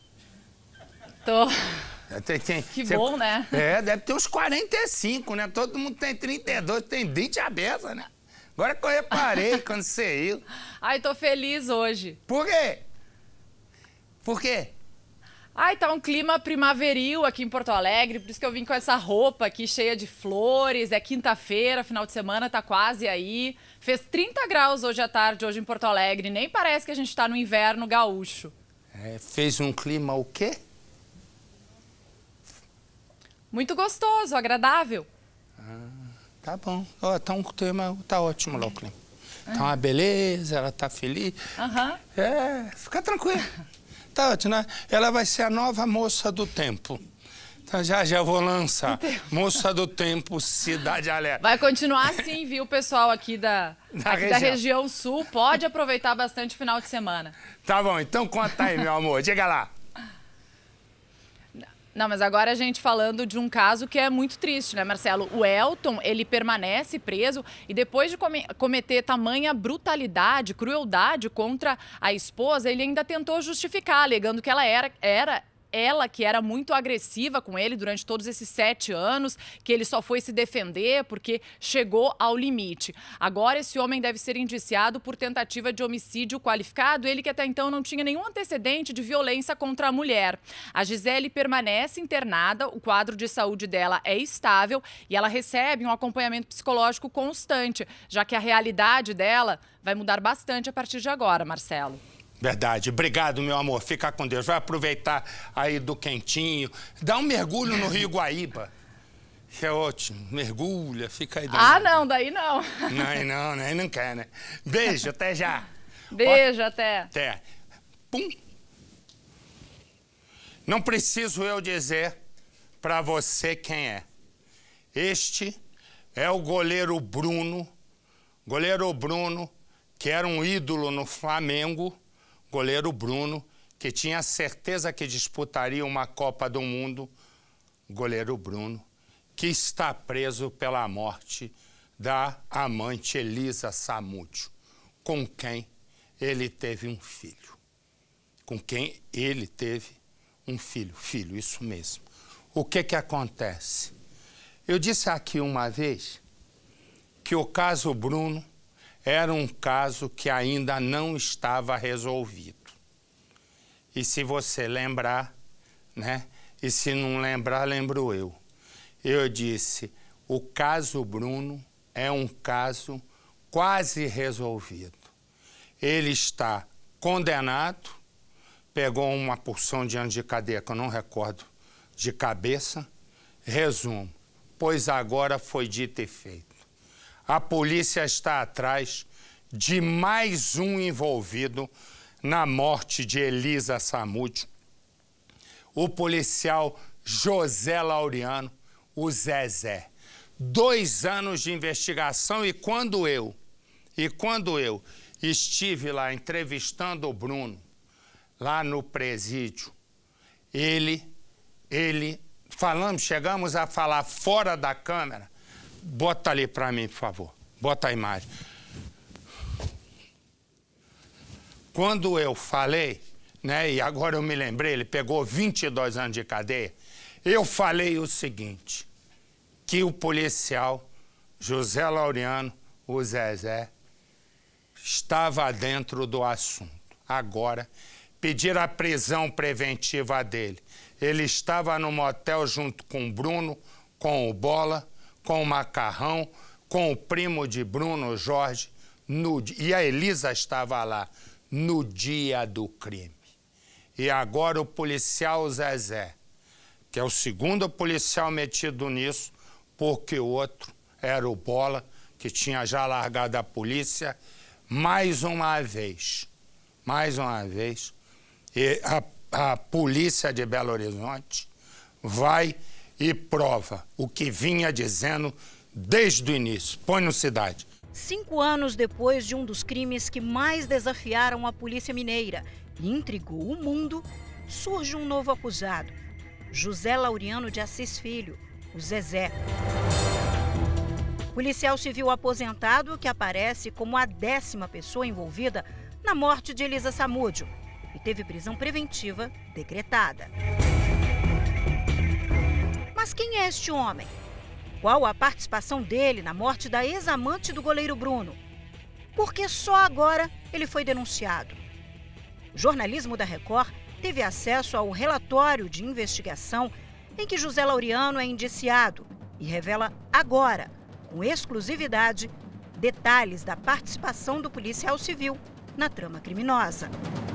que bom, né? É, deve ter uns 45, né? Todo mundo tem 32, tem dente aberta, né? Agora que eu reparei quando você ia. Ai, tô feliz hoje. Por quê? Por quê? Ai, tá um clima primaveril aqui em Porto Alegre, por isso que eu vim com essa roupa aqui cheia de flores. É quinta-feira, final de semana tá quase aí. Fez 30 graus hoje à tarde, hoje em Porto Alegre. Nem parece que a gente tá no inverno gaúcho. É, fez um clima o quê? Muito gostoso, agradável. Tá bom. Então o tema tá ótimo lá, o clima. Tá uma beleza, ela tá feliz. É, fica tranquilo. Tá ótimo, né? Ela vai ser a nova moça do tempo. Então já vou lançar. Moça do Tempo, Cidade Alerta. Vai continuar assim, viu, pessoal aqui da região sul. Pode aproveitar bastante o final de semana. Tá bom, então conta aí, meu amor. Diga lá. Não, mas agora a gente falando de um caso que é muito triste, né, Marcelo? O Elton, ele permanece preso e depois de cometer tamanha brutalidade, crueldade contra a esposa, ele ainda tentou justificar, alegando que ela ela que era muito agressiva com ele durante todos esses 7 anos, que ele só foi se defender porque chegou ao limite. Agora esse homem deve ser indiciado por tentativa de homicídio qualificado, ele que até então não tinha nenhum antecedente de violência contra a mulher. A Gisele permanece internada, o quadro de saúde dela é estável e ela recebe um acompanhamento psicológico constante, já que a realidade dela vai mudar bastante a partir de agora, Marcelo. Verdade. Obrigado, meu amor. Fica com Deus. Vai aproveitar aí do quentinho. Dá um mergulho no Rio Guaíba. Que é ótimo. Mergulha, fica aí dentro. Ah, não, daí não. Não, aí não quer, né? Beijo, até já. Beijo, até. Até. Pum. Não preciso eu dizer para você quem é. Este é o goleiro Bruno. Goleiro Bruno, que era um ídolo no Flamengo. Goleiro Bruno, que tinha certeza que disputaria uma Copa do Mundo. Goleiro Bruno, que está preso pela morte da amante Elisa Samúdio, com quem ele teve um filho. Com quem ele teve um filho. Filho, isso mesmo. O que acontece? Eu disse aqui uma vez que o caso Bruno era um caso que ainda não estava resolvido. E se você lembrar, né? E se não lembrar, lembro eu. Eu disse, o caso Bruno é um caso quase resolvido. Ele está condenado, pegou uma porção de anos de cadeia que eu não recordo de cabeça. Resumo, pois agora foi dito e feito. A polícia está atrás de mais um envolvido na morte de Elisa Samúdio, o policial José Laureano, o Zezé. 2 anos de investigação e quando eu estive lá entrevistando o Bruno, lá no presídio, chegamos a falar fora da câmera. Bota ali para mim, por favor. Bota a imagem. Quando eu falei, né, e agora eu me lembrei, ele pegou 22 anos de cadeia, eu falei o seguinte, que o policial José Laureano, o Zezé, estava dentro do assunto. Agora, pedir a prisão preventiva dele. Ele estava no motel junto com o Bruno, com o Bola, com o Macarrão, com o primo de Bruno, Jorge, e a Elisa estava lá no dia do crime. E agora o policial Zezé, que é o segundo policial metido nisso, porque o outro era o Bola, que tinha já largado a polícia, mais uma vez, e a polícia de Belo Horizonte vai e prova o que vinha dizendo desde o início. Põe no Cidade. 5 anos depois de um dos crimes que mais desafiaram a polícia mineira e intrigou o mundo, surge um novo acusado, José Laureano de Assis Filho, o Zezé. Policial civil aposentado que aparece como a 10ª pessoa envolvida na morte de Elisa Samúdio e teve prisão preventiva decretada. Mas quem é este homem? Qual a participação dele na morte da ex-amante do goleiro Bruno? Por que só agora ele foi denunciado? O jornalismo da Record teve acesso ao relatório de investigação em que José Laureano é indiciado e revela agora, com exclusividade, detalhes da participação do policial civil na trama criminosa.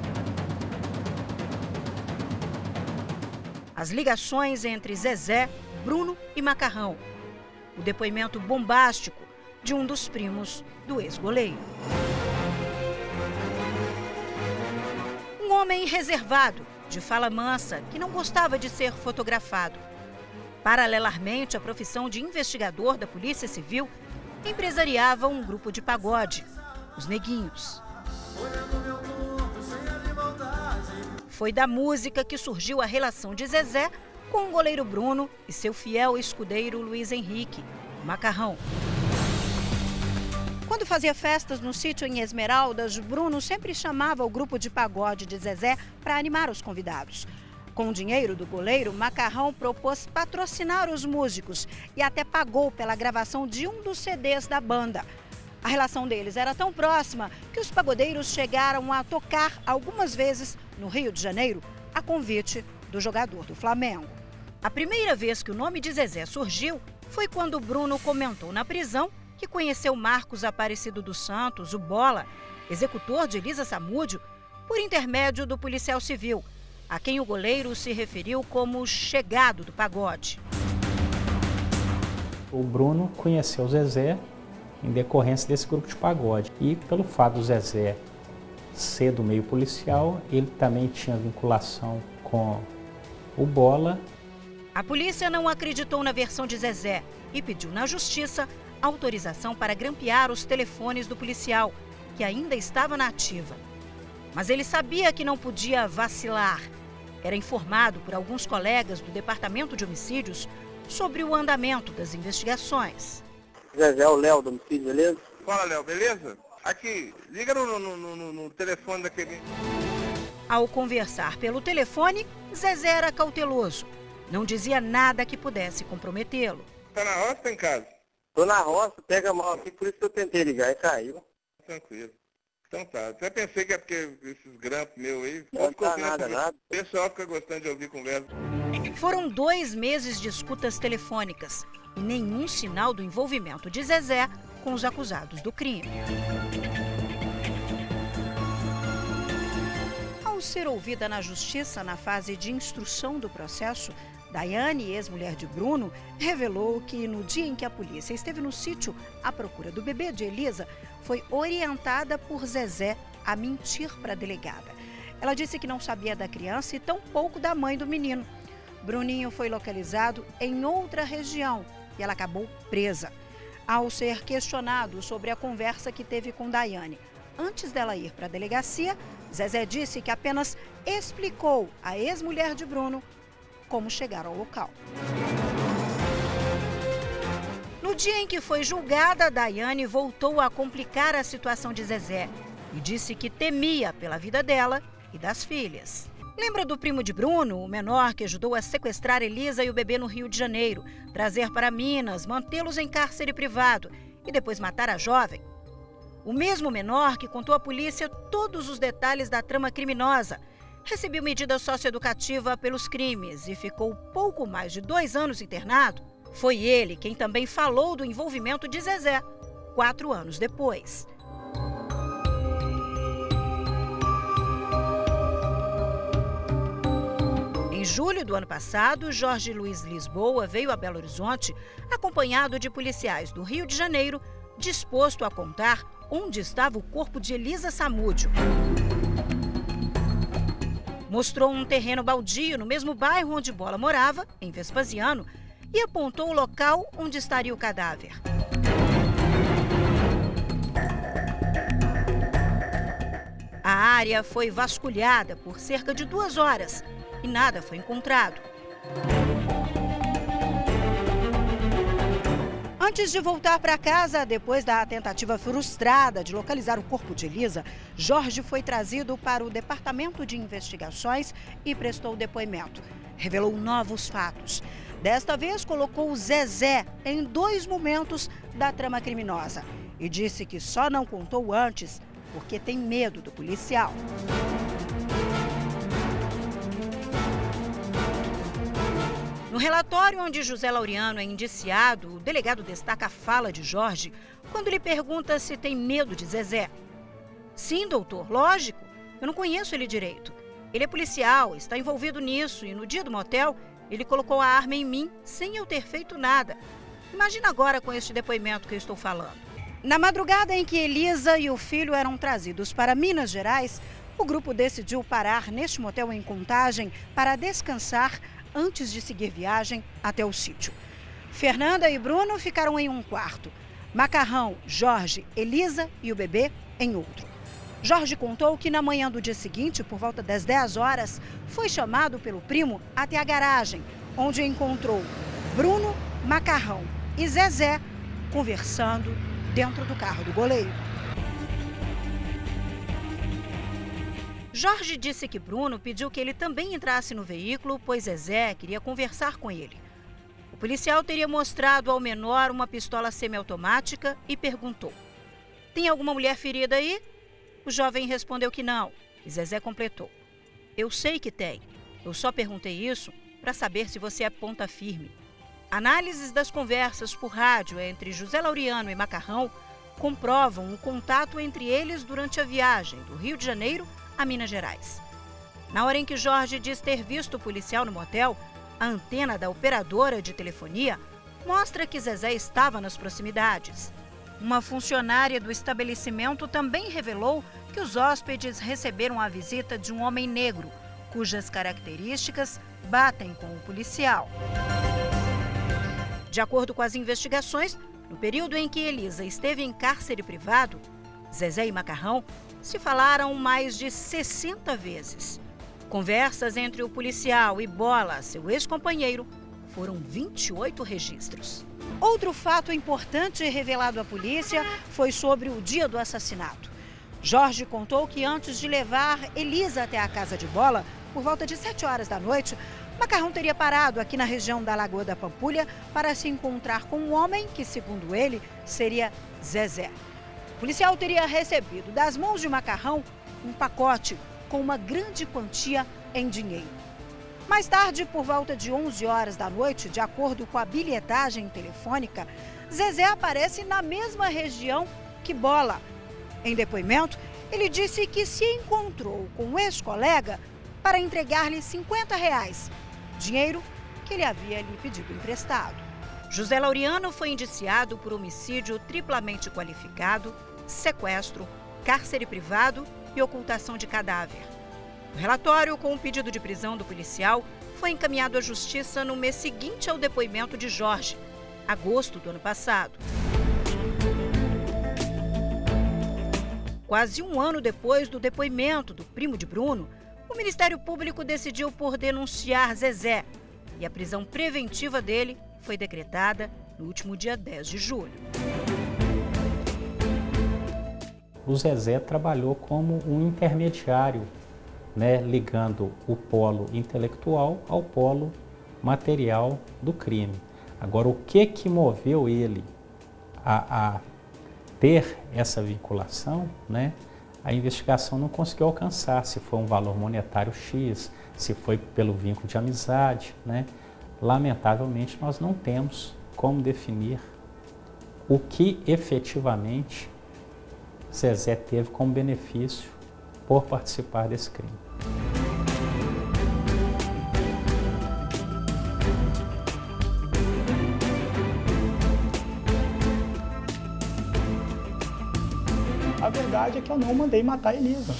As ligações entre Zezé, Bruno e Macarrão. O depoimento bombástico de um dos primos do ex-goleiro. Um homem reservado, de fala mansa, que não gostava de ser fotografado. Paralelamente à profissão de investigador da Polícia Civil, empresariava um grupo de pagode, os Neguinhos. Foi da música que surgiu a relação de Zezé com o goleiro Bruno e seu fiel escudeiro Luiz Henrique, o Macarrão. Quando fazia festas no sítio em Esmeraldas, Bruno sempre chamava o grupo de pagode de Zezé para animar os convidados. Com o dinheiro do goleiro, Macarrão propôs patrocinar os músicos e até pagou pela gravação de um dos CDs da banda. A relação deles era tão próxima que os pagodeiros chegaram a tocar algumas vezes no Rio de Janeiro a convite do jogador do Flamengo. A primeira vez que o nome de Zezé surgiu foi quando Bruno comentou na prisão que conheceu Marcos Aparecido dos Santos, o Bola, executor de Elisa Samúdio, por intermédio do policial civil, a quem o goleiro se referiu como chegado do pagode. O Bruno conheceu o Zezé em decorrência desse grupo de pagode. E pelo fato do Zezé ser do meio policial, ele também tinha vinculação com o Bola. A polícia não acreditou na versão de Zezé e pediu na justiça autorização para grampear os telefones do policial, que ainda estava na ativa. Mas ele sabia que não podia vacilar. Era informado por alguns colegas do Departamento de Homicídios sobre o andamento das investigações. Zezé, o Léo do homicídio, beleza? Fala, Léo, beleza? Aqui, liga no telefone daquele... Ao conversar pelo telefone, Zezé era cauteloso. Não dizia nada que pudesse comprometê-lo. Tá na roça ou tá em casa? Tô na roça, pega mal aqui, por isso que eu tentei ligar e caiu. Tranquilo. Então tá, até pensei que é porque esses grampos meus aí... Não tá nada. O pessoal fica gostando de ouvir conversa. Foram 2 meses de escutas telefônicas e nenhum sinal do envolvimento de Zezé com os acusados do crime. Ao ser ouvida na justiça na fase de instrução do processo, Daiane, ex-mulher de Bruno, revelou que no dia em que a polícia esteve no sítio à procura do bebê de Elisa, foi orientada por Zezé a mentir para a delegada. Ela disse que não sabia da criança e tampouco da mãe do menino. Bruninho foi localizado em outra região e ela acabou presa. Ao ser questionado sobre a conversa que teve com Daiane antes dela ir para a delegacia, Zezé disse que apenas explicou à ex-mulher de Bruno como chegar ao local. No dia em que foi julgada, Daiane voltou a complicar a situação de Zezé e disse que temia pela vida dela e das filhas. Lembra do primo de Bruno, o menor que ajudou a sequestrar Elisa e o bebê no Rio de Janeiro, trazer para Minas, mantê-los em cárcere privado e depois matar a jovem? O mesmo menor que contou à polícia todos os detalhes da trama criminosa, recebeu medida socioeducativa pelos crimes e ficou pouco mais de 2 anos internado. Foi ele quem também falou do envolvimento de Zezé, 4 anos depois. Em julho do ano passado, Jorge Luiz Lisboa veio a Belo Horizonte acompanhado de policiais do Rio de Janeiro, disposto a contar onde estava o corpo de Elisa Samúdio. Mostrou um terreno baldio no mesmo bairro onde Bola morava, em Vespasiano, e apontou o local onde estaria o cadáver. A área foi vasculhada por cerca de 2 horas e nada foi encontrado. Antes de voltar para casa, depois da tentativa frustrada de localizar o corpo de Elisa, Jorge foi trazido para o Departamento de Investigações e prestou depoimento. Revelou novos fatos. Desta vez, colocou o Zezé em 2 momentos da trama criminosa e disse que só não contou antes porque tem medo do policial. No relatório onde José Laureano é indiciado, o delegado destaca a fala de Jorge quando lhe pergunta se tem medo de Zezé. Sim, doutor, lógico. Eu não conheço ele direito. Ele é policial, está envolvido nisso e no dia do motel ele colocou a arma em mim sem eu ter feito nada. Imagina agora com este depoimento que eu estou falando. Na madrugada em que Elisa e o filho eram trazidos para Minas Gerais, o grupo decidiu parar neste motel em Contagem para descansar antes de seguir viagem até o sítio. Fernanda e Bruno ficaram em um quarto. Macarrão, Jorge, Elisa e o bebê em outro. Jorge contou que na manhã do dia seguinte, por volta das 10 horas, foi chamado pelo primo até a garagem, onde encontrou Bruno, Macarrão e Zezé conversando dentro do carro do goleiro. Jorge disse que Bruno pediu que ele também entrasse no veículo, pois Zezé queria conversar com ele. O policial teria mostrado ao menor uma pistola semiautomática e perguntou: "Tem alguma mulher ferida aí?" O jovem respondeu que não, e Zezé completou: "Eu sei que tem. Eu só perguntei isso para saber se você é ponta firme." Análises das conversas por rádio entre José Laureano e Macarrão comprovam um contato entre eles durante a viagem do Rio de Janeiro a Minas Gerais. Na hora em que Jorge diz ter visto o policial no motel, a antena da operadora de telefonia mostra que Zezé estava nas proximidades. Uma funcionária do estabelecimento também revelou que os hóspedes receberam a visita de um homem negro, cujas características batem com o policial. De acordo com as investigações, no período em que Elisa esteve em cárcere privado, Zezé e Macarrão se falaram mais de 60 vezes. Conversas entre o policial e Bola, seu ex-companheiro, foram 28 registros. Outro fato importante revelado à polícia foi sobre o dia do assassinato. Jorge contou que antes de levar Elisa até a casa de Bola, por volta de 7 horas da noite, Macarrão teria parado aqui na região da Lagoa da Pampulha para se encontrar com um homem que, segundo ele, seria Zezé. O policial teria recebido das mãos de Macarrão um pacote com uma grande quantia em dinheiro. Mais tarde, por volta de 11 horas da noite, de acordo com a bilhetagem telefônica, Zezé aparece na mesma região que Bola. Em depoimento, ele disse que se encontrou com um ex-colega para entregar-lhe R$50, dinheiro que ele havia lhe pedido emprestado. José Laureano foi indiciado por homicídio triplamente qualificado, sequestro, cárcere privado e ocultação de cadáver. O relatório com o pedido de prisão do policial foi encaminhado à Justiça no mês seguinte ao depoimento de Jorge, agosto do ano passado. Quase um ano depois do depoimento do primo de Bruno, o Ministério Público decidiu por denunciar Zezé e a prisão preventiva dele foi decretada no último dia 10 de julho. O Zezé trabalhou como um intermediário, né, ligando o polo intelectual ao polo material do crime. Agora, o que moveu ele a ter essa vinculação, né? A investigação não conseguiu alcançar, se foi um valor monetário X, se foi pelo vínculo de amizade, né? Lamentavelmente, nós não temos como definir o que efetivamente Zezé teve como benefício por participar desse crime. A verdade é que eu não mandei matar a Elisa.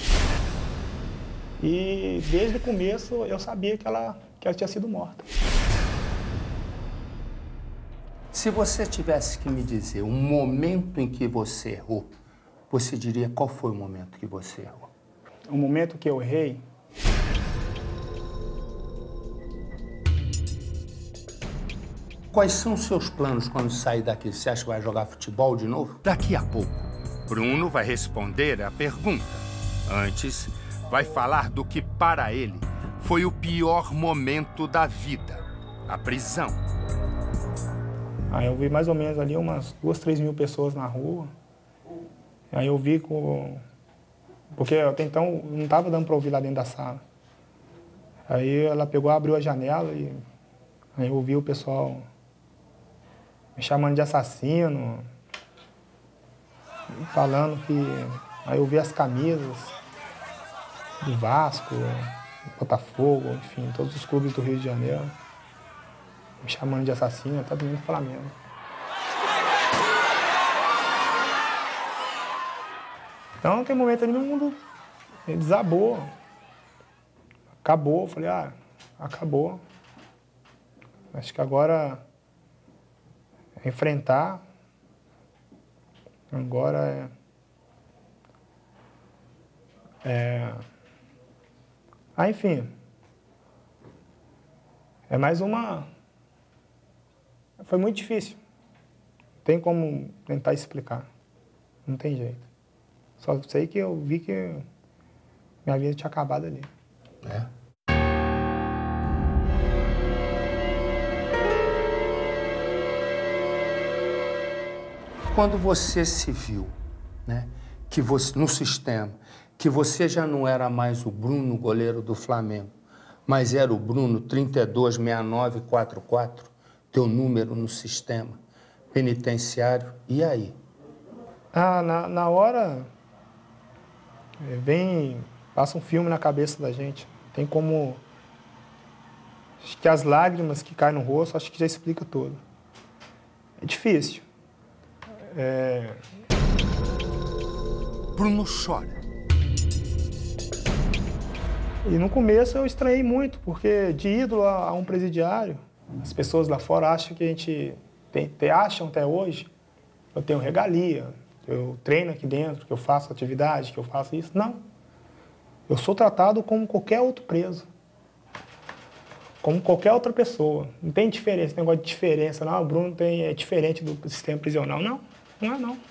E desde o começo eu sabia que ela tinha sido morta. Se você tivesse que me dizer um momento em que você errou, você diria qual foi o momento que você errou? O momento que eu errei? Quais são os seus planos quando sair daqui? Você acha que vai jogar futebol de novo? Daqui a pouco, Bruno vai responder a pergunta. Antes, vai falar do que para ele foi o pior momento da vida, a prisão. Aí eu vi mais ou menos ali umas 2, 3 mil pessoas na rua. Aí eu vi porque até então não estava dando para ouvir lá dentro da sala. Aí ela pegou, abriu a janela e aí eu ouvi o pessoal me chamando de assassino, falando que... Aí eu vi as camisas do Vasco, do Botafogo, enfim, todos os clubes do Rio de Janeiro, me chamando de assassino, até do Flamengo. Então, naquele momento ali, meu mundo desabou. Acabou. Eu falei, acabou. Acho que agora é enfrentar. Agora enfim. É mais uma... Foi muito difícil. Não tem como tentar explicar. Não tem jeito. Só sei que eu vi que minha vida tinha acabado ali. Quando você se viu, né, que você, no sistema, que você já não era mais o Bruno, goleiro do Flamengo, mas era o Bruno 326944, teu número no sistema penitenciário, e aí? Na hora, passa um filme na cabeça da gente. Tem como... Acho que as lágrimas que caem no rosto, acho que já explica tudo. É difícil. Bruno chora. E no começo eu estranhei muito, porque de ídolo a um presidiário, as pessoas lá fora acham que a gente acham até hoje, eu tenho regalia, eu treino aqui dentro, que eu faço atividade, que eu faço isso. Não. Eu sou tratado como qualquer outro preso. Como qualquer outra pessoa. Não tem diferença, esse negócio de diferença. Não, o Bruno é diferente do sistema prisional. Não, não é não.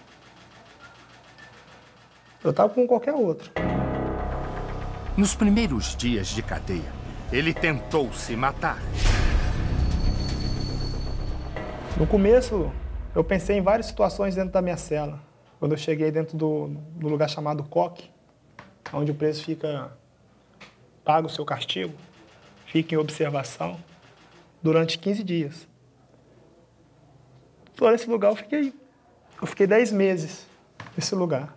Eu estava como qualquer outro. Nos primeiros dias de cadeia, ele tentou se matar. No começo, eu pensei em várias situações dentro da minha cela. Quando eu cheguei dentro do lugar chamado coque, onde o preso paga o seu castigo, fica em observação durante 15 dias. Só nesse lugar eu fiquei 10 meses nesse lugar.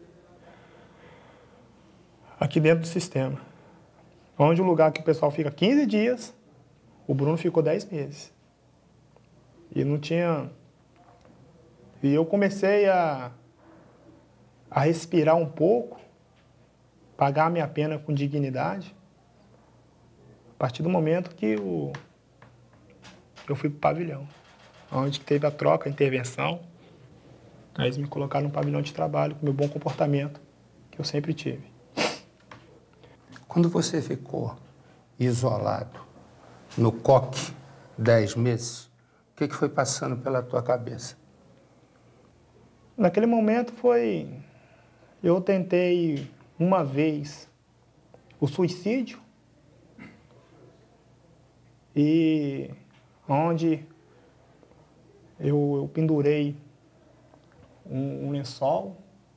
Aqui dentro do sistema. Onde o lugar que o pessoal fica 15 dias, o Bruno ficou 10 meses. E não tinha... E eu comecei a respirar um pouco, pagar a minha pena com dignidade, a partir do momento que eu fui para o pavilhão, onde teve a troca, a intervenção. Aí eles me colocaram no pavilhão de trabalho, com o meu bom comportamento, que eu sempre tive. Quando você ficou isolado no coque 10 meses, o que foi passando pela tua cabeça? Naquele momento eu tentei uma vez o suicídio, e onde eu pendurei um lençol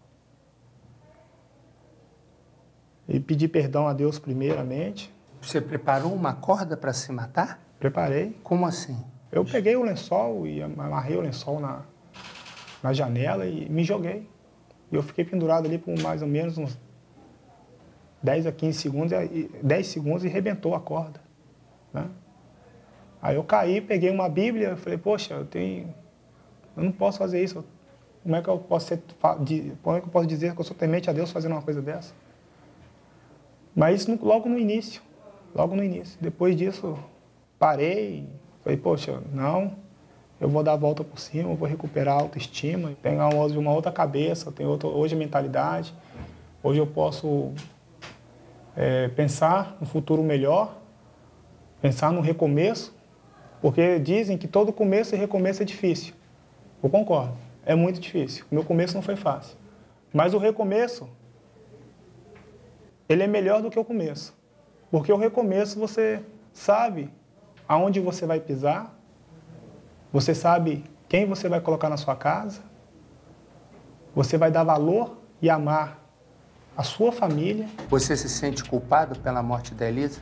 e pedi perdão a Deus primeiramente. Você preparou uma corda para se matar? Preparei. Como assim? Eu peguei o lençol e amarrei o lençol na janela e me joguei. E eu fiquei pendurado ali por mais ou menos uns 10 a 15 segundos, 10 segundos e rebentou a corda, né? Aí eu caí, peguei uma Bíblia, falei, poxa, eu não posso fazer isso. Como é que eu posso dizer que eu sou temente a Deus fazendo uma coisa dessa? Mas isso logo no início. Depois disso, parei, falei, poxa, não, eu vou dar a volta por cima, eu vou recuperar a autoestima, pegar hoje uma outra cabeça, hoje a mentalidade, hoje eu posso pensar no futuro melhor, pensar no recomeço, porque dizem que todo começo e recomeço é difícil. Eu concordo, é muito difícil. O meu começo não foi fácil. Mas o recomeço, ele é melhor do que o começo. Porque o recomeço você sabe aonde você vai pisar, você sabe quem você vai colocar na sua casa, você vai dar valor e amar a sua família. Você se sente culpado pela morte da Elisa?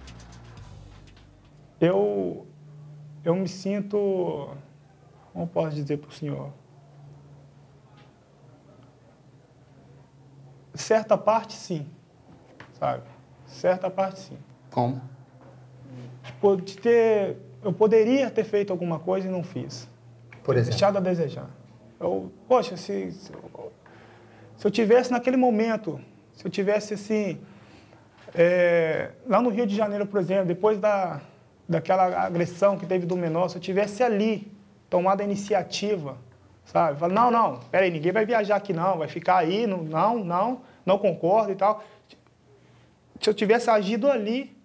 Eu me sinto, como posso dizer para o senhor? Certa parte, sim, sabe? Certa parte, sim. Como? Tipo, eu poderia ter feito alguma coisa e não fiz. Por exemplo? Deixado a desejar. Poxa, se eu tivesse naquele momento, se eu tivesse assim, lá no Rio de Janeiro, por exemplo, depois daquela agressão que teve do menor, se eu tivesse ali, tomado a iniciativa, sabe? Falar, não, peraí, ninguém vai viajar aqui não, vai ficar aí, não concordo e tal. Se eu tivesse agido ali,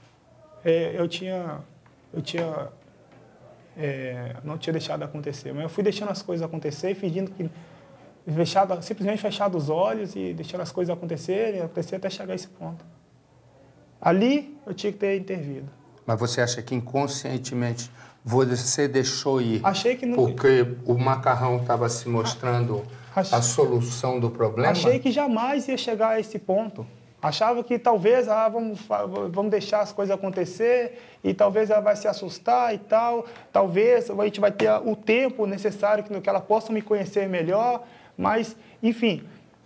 não tinha deixado acontecer. Mas eu fui deixando as coisas acontecer, fingindo que simplesmente fechado os olhos e deixando as coisas acontecerem até chegar a esse ponto. Ali eu tinha que ter intervido. Mas você acha que inconscientemente você deixou ir? Achei que não. Porque o macarrão estava se mostrando a solução do problema? Achei que jamais ia chegar a esse ponto. Achava que talvez, vamos deixar as coisas acontecer e talvez ela vai se assustar e tal. Talvez a gente vai ter o tempo necessário que ela possa me conhecer melhor. Mas, enfim,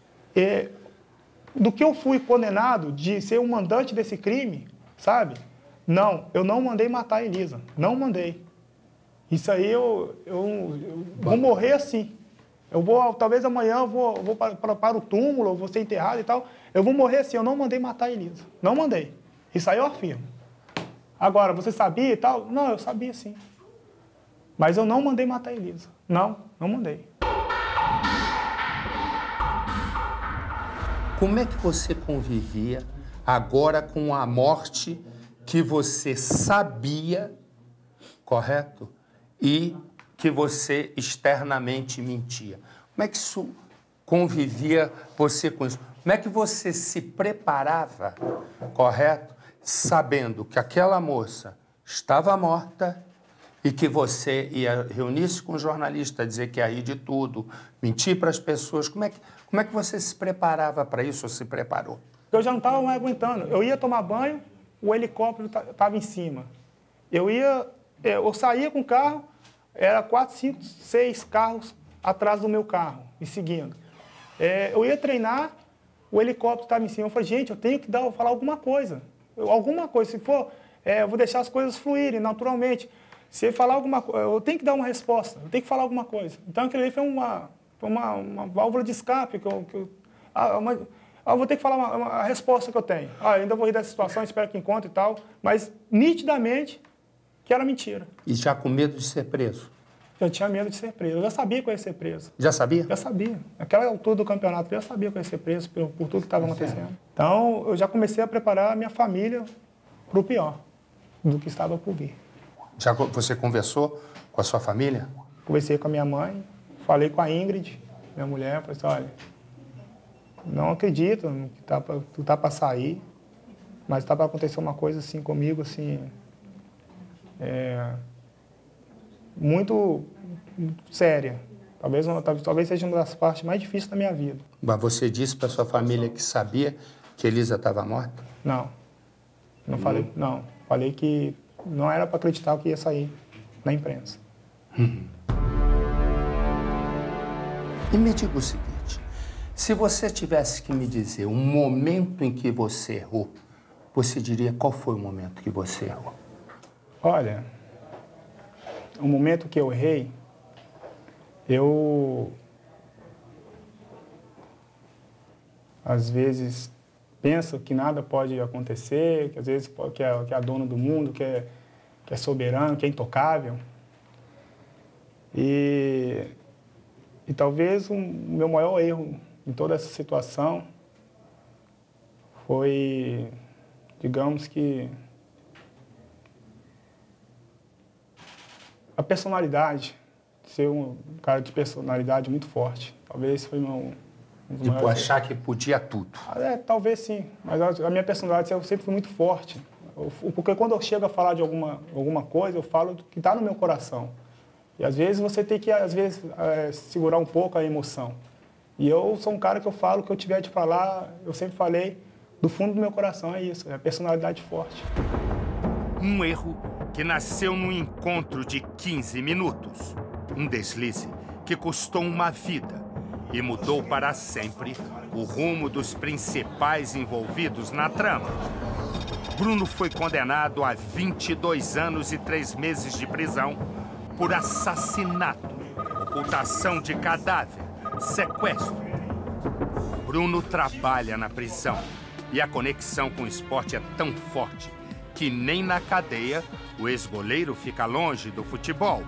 do que eu fui condenado de ser o mandante desse crime, sabe? Não, eu não mandei matar a Elisa. Não mandei. Isso aí eu vou morrer assim. Eu vou, talvez amanhã eu vou para o túmulo, eu vou ser enterrado e tal. Eu vou morrer assim, eu não mandei matar a Elisa. Não mandei. Isso aí eu afirmo. Agora, você sabia e tal? Não, eu sabia sim. Mas eu não mandei matar a Elisa. Não mandei. Como é que você convivia agora com a morte que você sabia, correto? E que você externamente mentia. Como é que isso convivia você com isso? Como é que você se preparava, correto? Sabendo que aquela moça estava morta e que você ia reunir-se com o jornalista, dizer que ia rir de tudo, mentir para as pessoas. Como é que você se preparava para isso ou se preparou? Eu já não estava mais aguentando. Eu ia tomar banho, o helicóptero estava em cima. Eu saía com o carro, era 4, 5, 6 carros atrás do meu carro, me seguindo. Eu ia treinar, o helicóptero estava em cima. Eu falei, gente, eu tenho que falar alguma coisa. Se for, eu vou deixar as coisas fluírem naturalmente. Se falar alguma coisa, eu tenho que dar uma resposta, eu tenho que falar alguma coisa. Então, aquilo ali foi uma válvula de escape. Eu vou ter que falar a resposta que eu tenho. Ainda vou rir dessa situação, espero que encontre e tal. Mas, nitidamente, que era mentira. E já com medo de ser preso? Eu tinha medo de ser preso. Eu já sabia que eu ia ser preso. Já sabia? Já sabia. Naquela altura do campeonato, eu já sabia que eu ia ser preso por tudo que estava acontecendo. Então, eu já comecei a preparar a minha família para o pior, do que estava por vir. Já você conversou com a sua família? Conversei com a minha mãe, falei com a Ingrid, minha mulher, falei assim, olha, não acredito que tu tá para sair, mas tá para acontecer uma coisa assim comigo, assim, muito séria. Talvez seja uma das partes mais difíceis da minha vida. Mas você disse para sua família que sabia que Elisa estava morta? Não. Falei, não. Falei que não era para acreditar que ia sair na imprensa. E me diga o seguinte, se você tivesse que me dizer um momento em que você errou, você diria qual foi o momento que você errou? Olha, o momento que eu errei, eu às vezes penso que nada pode acontecer, que às vezes que é dono do mundo, que é soberano, que é intocável. E talvez o meu maior erro em toda essa situação foi, digamos que, a personalidade, ser um cara de personalidade muito forte. Talvez foi tipo, achar que podia tudo. Talvez sim, mas a minha personalidade sempre foi muito forte. Porque quando eu chego a falar de alguma coisa, eu falo do que está no meu coração. E às vezes você tem que, segurar um pouco a emoção. E eu sou um cara que eu falo, que eu tiver de falar, eu sempre falei do fundo do meu coração, é isso, é a personalidade forte. Um erro que nasceu num encontro de 15 minutos. Um deslize que custou uma vida e mudou para sempre o rumo dos principais envolvidos na trama. Bruno foi condenado a 22 anos e 3 meses de prisão por assassinato, ocultação de cadáver, sequestro. Bruno trabalha na prisão e a conexão com o esporte é tão forte que nem na cadeia o ex-goleiro fica longe do futebol.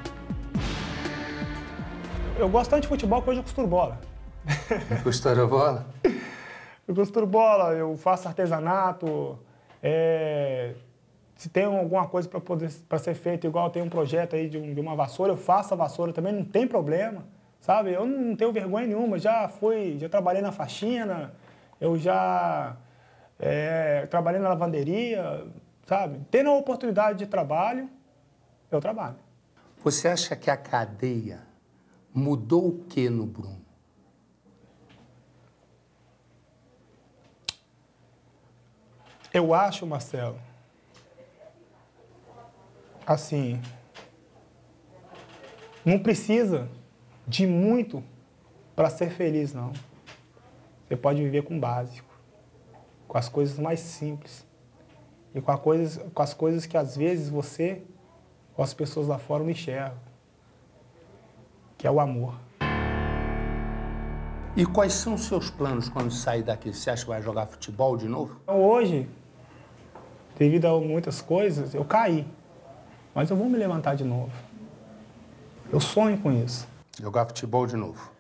Eu gosto tanto de futebol que hoje eu costuro bola. Costura bola? Eu costuro bola, eu faço artesanato. Se tem alguma coisa para ser feita, igual eu tenho um projeto aí de uma vassoura, eu faço a vassoura também, não tem problema, sabe? Eu não tenho vergonha nenhuma, já trabalhei na faxina, eu já trabalhei na lavanderia, sabe? Tendo a oportunidade de trabalho, eu trabalho. Você acha que a cadeia mudou o que no Bruno? Eu acho, Marcelo, assim, não precisa de muito para ser feliz, não. Você pode viver com o básico, com as coisas mais simples e com as coisas que às vezes você ou as pessoas lá fora não enxergam. que é o amor. E quais são os seus planos quando sair daqui? Você acha que vai jogar futebol de novo? Hoje, devido a muitas coisas, eu caí. Mas eu vou me levantar de novo. Eu sonho com isso. Jogar futebol de novo?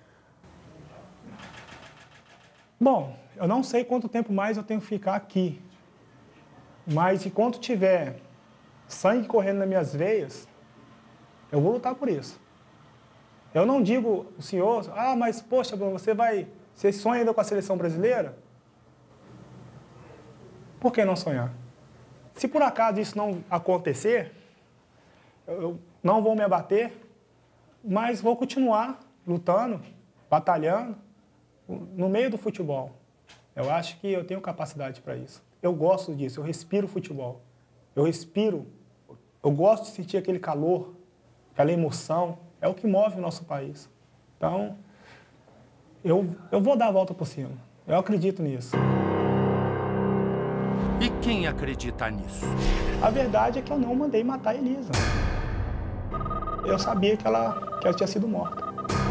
Bom, eu não sei quanto tempo mais eu tenho que ficar aqui. Mas enquanto tiver sangue correndo nas minhas veias, eu vou lutar por isso. Eu não digo, o senhor, mas poxa, você sonha ainda com a seleção brasileira? Por que não sonhar? Se por acaso isso não acontecer, eu não vou me abater, mas vou continuar lutando, batalhando, no meio do futebol. Eu acho que eu tenho capacidade para isso. Eu gosto disso, eu respiro futebol. Eu gosto de sentir aquele calor, aquela emoção. É o que move o nosso país. Então, eu vou dar a volta por cima. Eu acredito nisso. E quem acredita nisso? A verdade é que eu não mandei matar a Elisa. Eu sabia que ela tinha sido morta.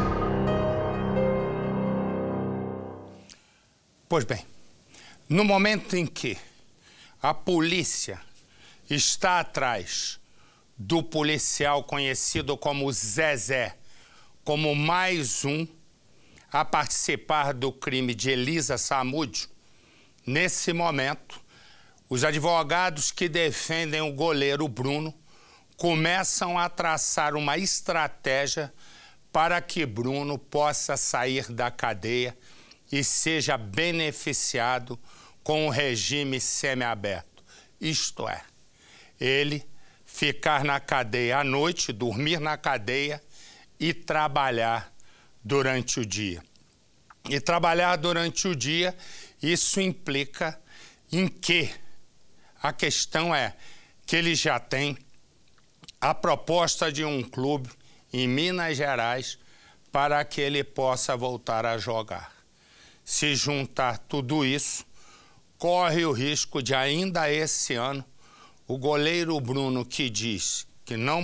Pois bem, no momento em que a polícia está atrás do policial conhecido como Zezé, como mais um a participar do crime de Elisa Samúdio, nesse momento, os advogados que defendem o goleiro Bruno começam a traçar uma estratégia para que Bruno possa sair da cadeia e seja beneficiado com o regime semiaberto. Isto é, ele ficar na cadeia à noite, dormir na cadeia e trabalhar durante o dia. E trabalhar durante o dia, isso implica em que a questão é que ele já tem a proposta de um clube em Minas Gerais para que ele possa voltar a jogar. Se juntar tudo isso, corre o risco de ainda esse ano o goleiro Bruno, que diz que não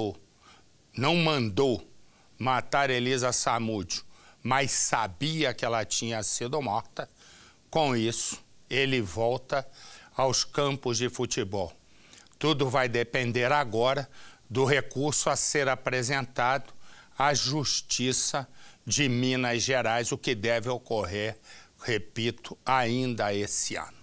mandou matar Elisa Samúdio, mas sabia que ela tinha sido morta, com isso ele volta aos campos de futebol. Tudo vai depender agora do recurso a ser apresentado à Justiça de Minas Gerais, o que deve ocorrer, repito, ainda esse ano.